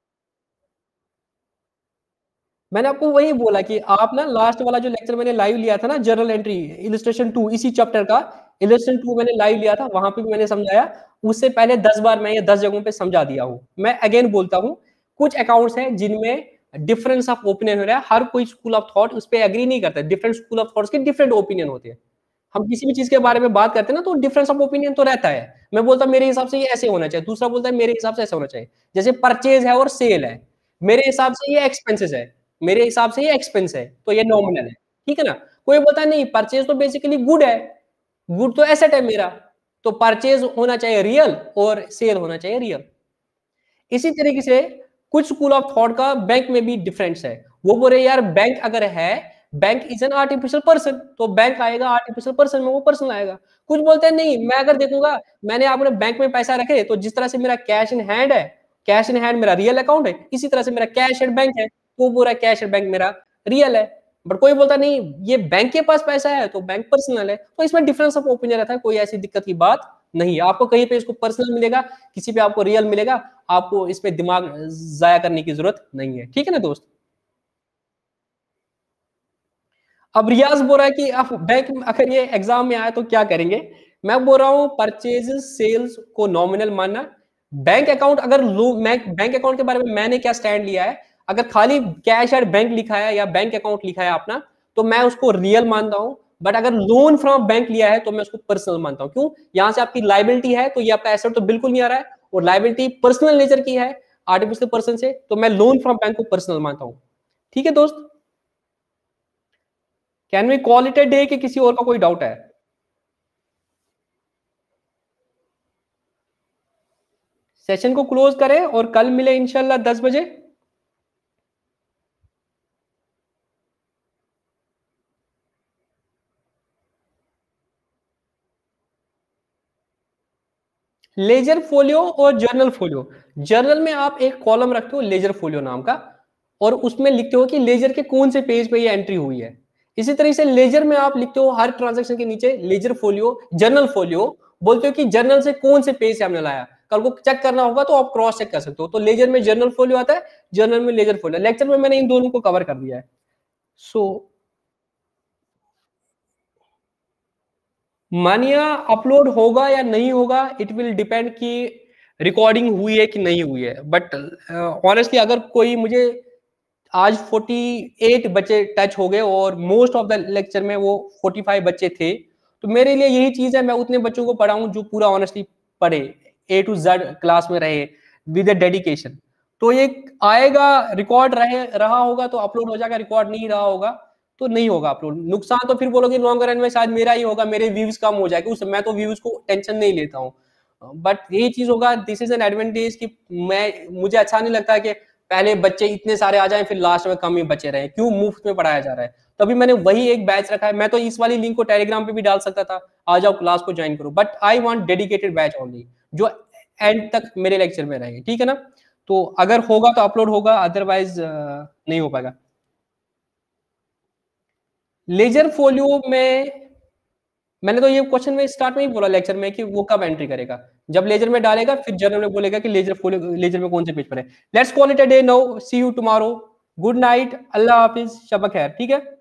Speaker 1: मैंने आपको वही बोला कि आप ना लास्ट वाला जो लेक्चर मैंने लाइव लिया था ना, जर्नल एंट्री इलस्ट्रेशन टू, इसी चैप्टर का इलस्ट्रेशन टू मैंने लाइव लिया था, वहां पे भी मैंने समझाया। उससे पहले दस बार मैं ये दस जगहों पे समझा दिया हूँ। मैं अगेन बोलता हूँ, कुछ अकाउंट्स हैं जिनमें डिफरेंस ऑफ ओपिनियन हो रहा है, हर कोई स्कूल ऑफ थॉट उस पर एग्री नहीं करता, डिफरेंट स्कूल ऑफ थॉट्स के डिफरेंट ओपिनियन होते हैं। हम किसी भी चीज के बारे में बात करते हैं ना, तो डिफरेंस ऑफ ओपिनियन तो रहता है। मैं बोलता हूं मेरे हिसाब से ये ऐसे होना चाहिए, दूसरा बोलता है मेरे हिसाब से ऐसा होना चाहिए। जैसे परचेज है और सेल है, मेरे हिसाब से ये एक्सपेंसेस है, मेरे हिसाब से ये एक्सपेंस है, तो ये नॉमिनल है। ठीक है ना। कोई बोलता है नहीं, परचेज तो बेसिकली गुड है, गुड तो एसेट है मेरा, तो परचेज होना चाहिए रियल और सेल होना चाहिए रियल। इसी तरीके से कुछ स्कूल ऑफ थॉट का बैंक में भी डिफरेंस है। वो बोल रहे यार बैंक अगर है bank is an artificial person, तो बैंक आएगा आर्टिफिशियल पर्सन में, वो पर्सन आएगा। कुछ बोलते हैं नहीं, मैं अगर देखूंगा मैंने आपने बैंक में पैसा रखे, तो जिस तरह से मेरा कैश इन हैंड है, कैश इन हैंड मेरा रियल अकाउंट है, इसी तरह से मेरा कैश एट बैंक है, तो पूरा कैश एट बैंक मेरा रियल है। बट कोई बोलता नहीं ये बैंक के पास पैसा है तो बैंक पर्सनल है, तो इसमें डिफरेंस ऑफ ओपिनियन रहता है, कोई ऐसी दिक्कत की बात नहीं है। आपको कहीं पे इसको पर्सनल मिलेगा, किसी पे आपको रियल मिलेगा, आपको इस पे दिमाग जाया करने की जरूरत नहीं है, ठीक है ना दोस्त। अब रियाज बोल रहा है कि आप बैंक में अगर ये एग्जाम में आया तो क्या करेंगे। मैं बोल रहा हूँ परचेज सेल्स को नॉमिनल मानना। बैंक अकाउंट अगर बैंक अकाउंट के बारे में मैंने क्या स्टैंड लिया है, अगर खाली कैश एट बैंक लिखा है या बैंक अकाउंट लिखा है अपना, तो मैं उसको रियल मानता हूं। बट अगर लोन फ्रॉम बैंक लिया है तो मैं उसको पर्सनल मानता हूं। क्यों, यहां से आपकी लाइबिलिटी है, तो ये आपका एसेट तो बिल्कुल नहीं आ रहा है, और लाइबिलिटी पर्सनल नेचर की है आर्टिफिशियल पर्सन से, तो मैं लोन फ्रॉम बैंक को पर्सनल मानता हूं। ठीक है दोस्त, can we call it a day, कि किसी और का कोई डाउट है। सेशन को क्लोज करें और कल मिले इंशाल्लाह दस बजे। लेजर फोलियो और जर्नल फोलियो, जर्नल में आप एक कॉलम रखते हो लेजर फोलियो नाम का, और उसमें लिखते हो कि लेजर के कौन से पेज पे ये एंट्री हुई है। इसी तरह से लेजर में आप लिखते हो हर ट्रांजैक्शन के नीचे लेजर फोलियो, जर्नल फोलियो, बोलते हो कि जर्नल से कौन से पेज से हमने लाया। कल को चेक करना होगा तो आप क्रॉस चेक कर सकते हो। तो लेजर में जर्नल फोलियो आता है, जर्नल में लेजर फोलियो। लेक्चर में मैंने इन दोनों को कवर कर दिया है। सो so, मानिया अपलोड होगा या नहीं होगा, इट विल डिपेंड कि रिकॉर्डिंग हुई है कि नहीं हुई है। बट ऑनेस्टली uh, अगर कोई मुझे आज अड़तालीस बच्चे टच हो गए और मोस्ट ऑफ द लेक्चर में वो पैंतालीस बच्चे थे, तो मेरे लिए यही चीज है, मैं उतने बच्चों को पढ़ाऊं जो पूरा ऑनेस्टली पढ़े, ए टू जेड क्लास में रहे विद डेडिकेशन। तो ये आएगा, रिकॉर्ड रहे रहा होगा तो अपलोड हो जाएगा, रिकॉर्ड नहीं रहा होगा तो नहीं होगा अपलोड। नुकसान तो फिर बोलोगे लॉन्ग रन में शायद मेरा ही होगा, मेरे व्यूज कम हो जाएंगे, उस मैं तो व्यूज को टेंशन नहीं लेता हूँ। बट यही चीज होगा, दिस इज एन एडवांटेज कि मैं मुझे अच्छा नहीं लगता कि पहले बच्चे इतने सारे आ जाएं फिर लास्ट में कम ही बचे रहे, क्यों मुफ्त में पढ़ाया जा रहा है। तभी मैंने वही एक बैच रखा है। मैं तो इस वाली लिंक को टेलीग्राम पे भी डाल सकता था, आ जाओ क्लास को ज्वाइन करो, but I want dedicated batch only जो एंड तक मेरे लेक्चर में रहेंगे, ठीक है ना। तो अगर होगा तो अपलोड होगा, अदरवाइज नहीं हो पाएगा। लेजर फोलियो में मैंने तो ये क्वेश्चन में स्टार्ट में ही बोला लेक्चर में कि वो कब एंट्री करेगा, जब लेजर में डालेगा फिर जर्नल में बोलेगा कि लेजर फोलियो लेजर में कौन से पेज पर है। Let's call it a day now, see you tomorrow, good night, अल्लाह हाफिज, शब खैर, ठीक है।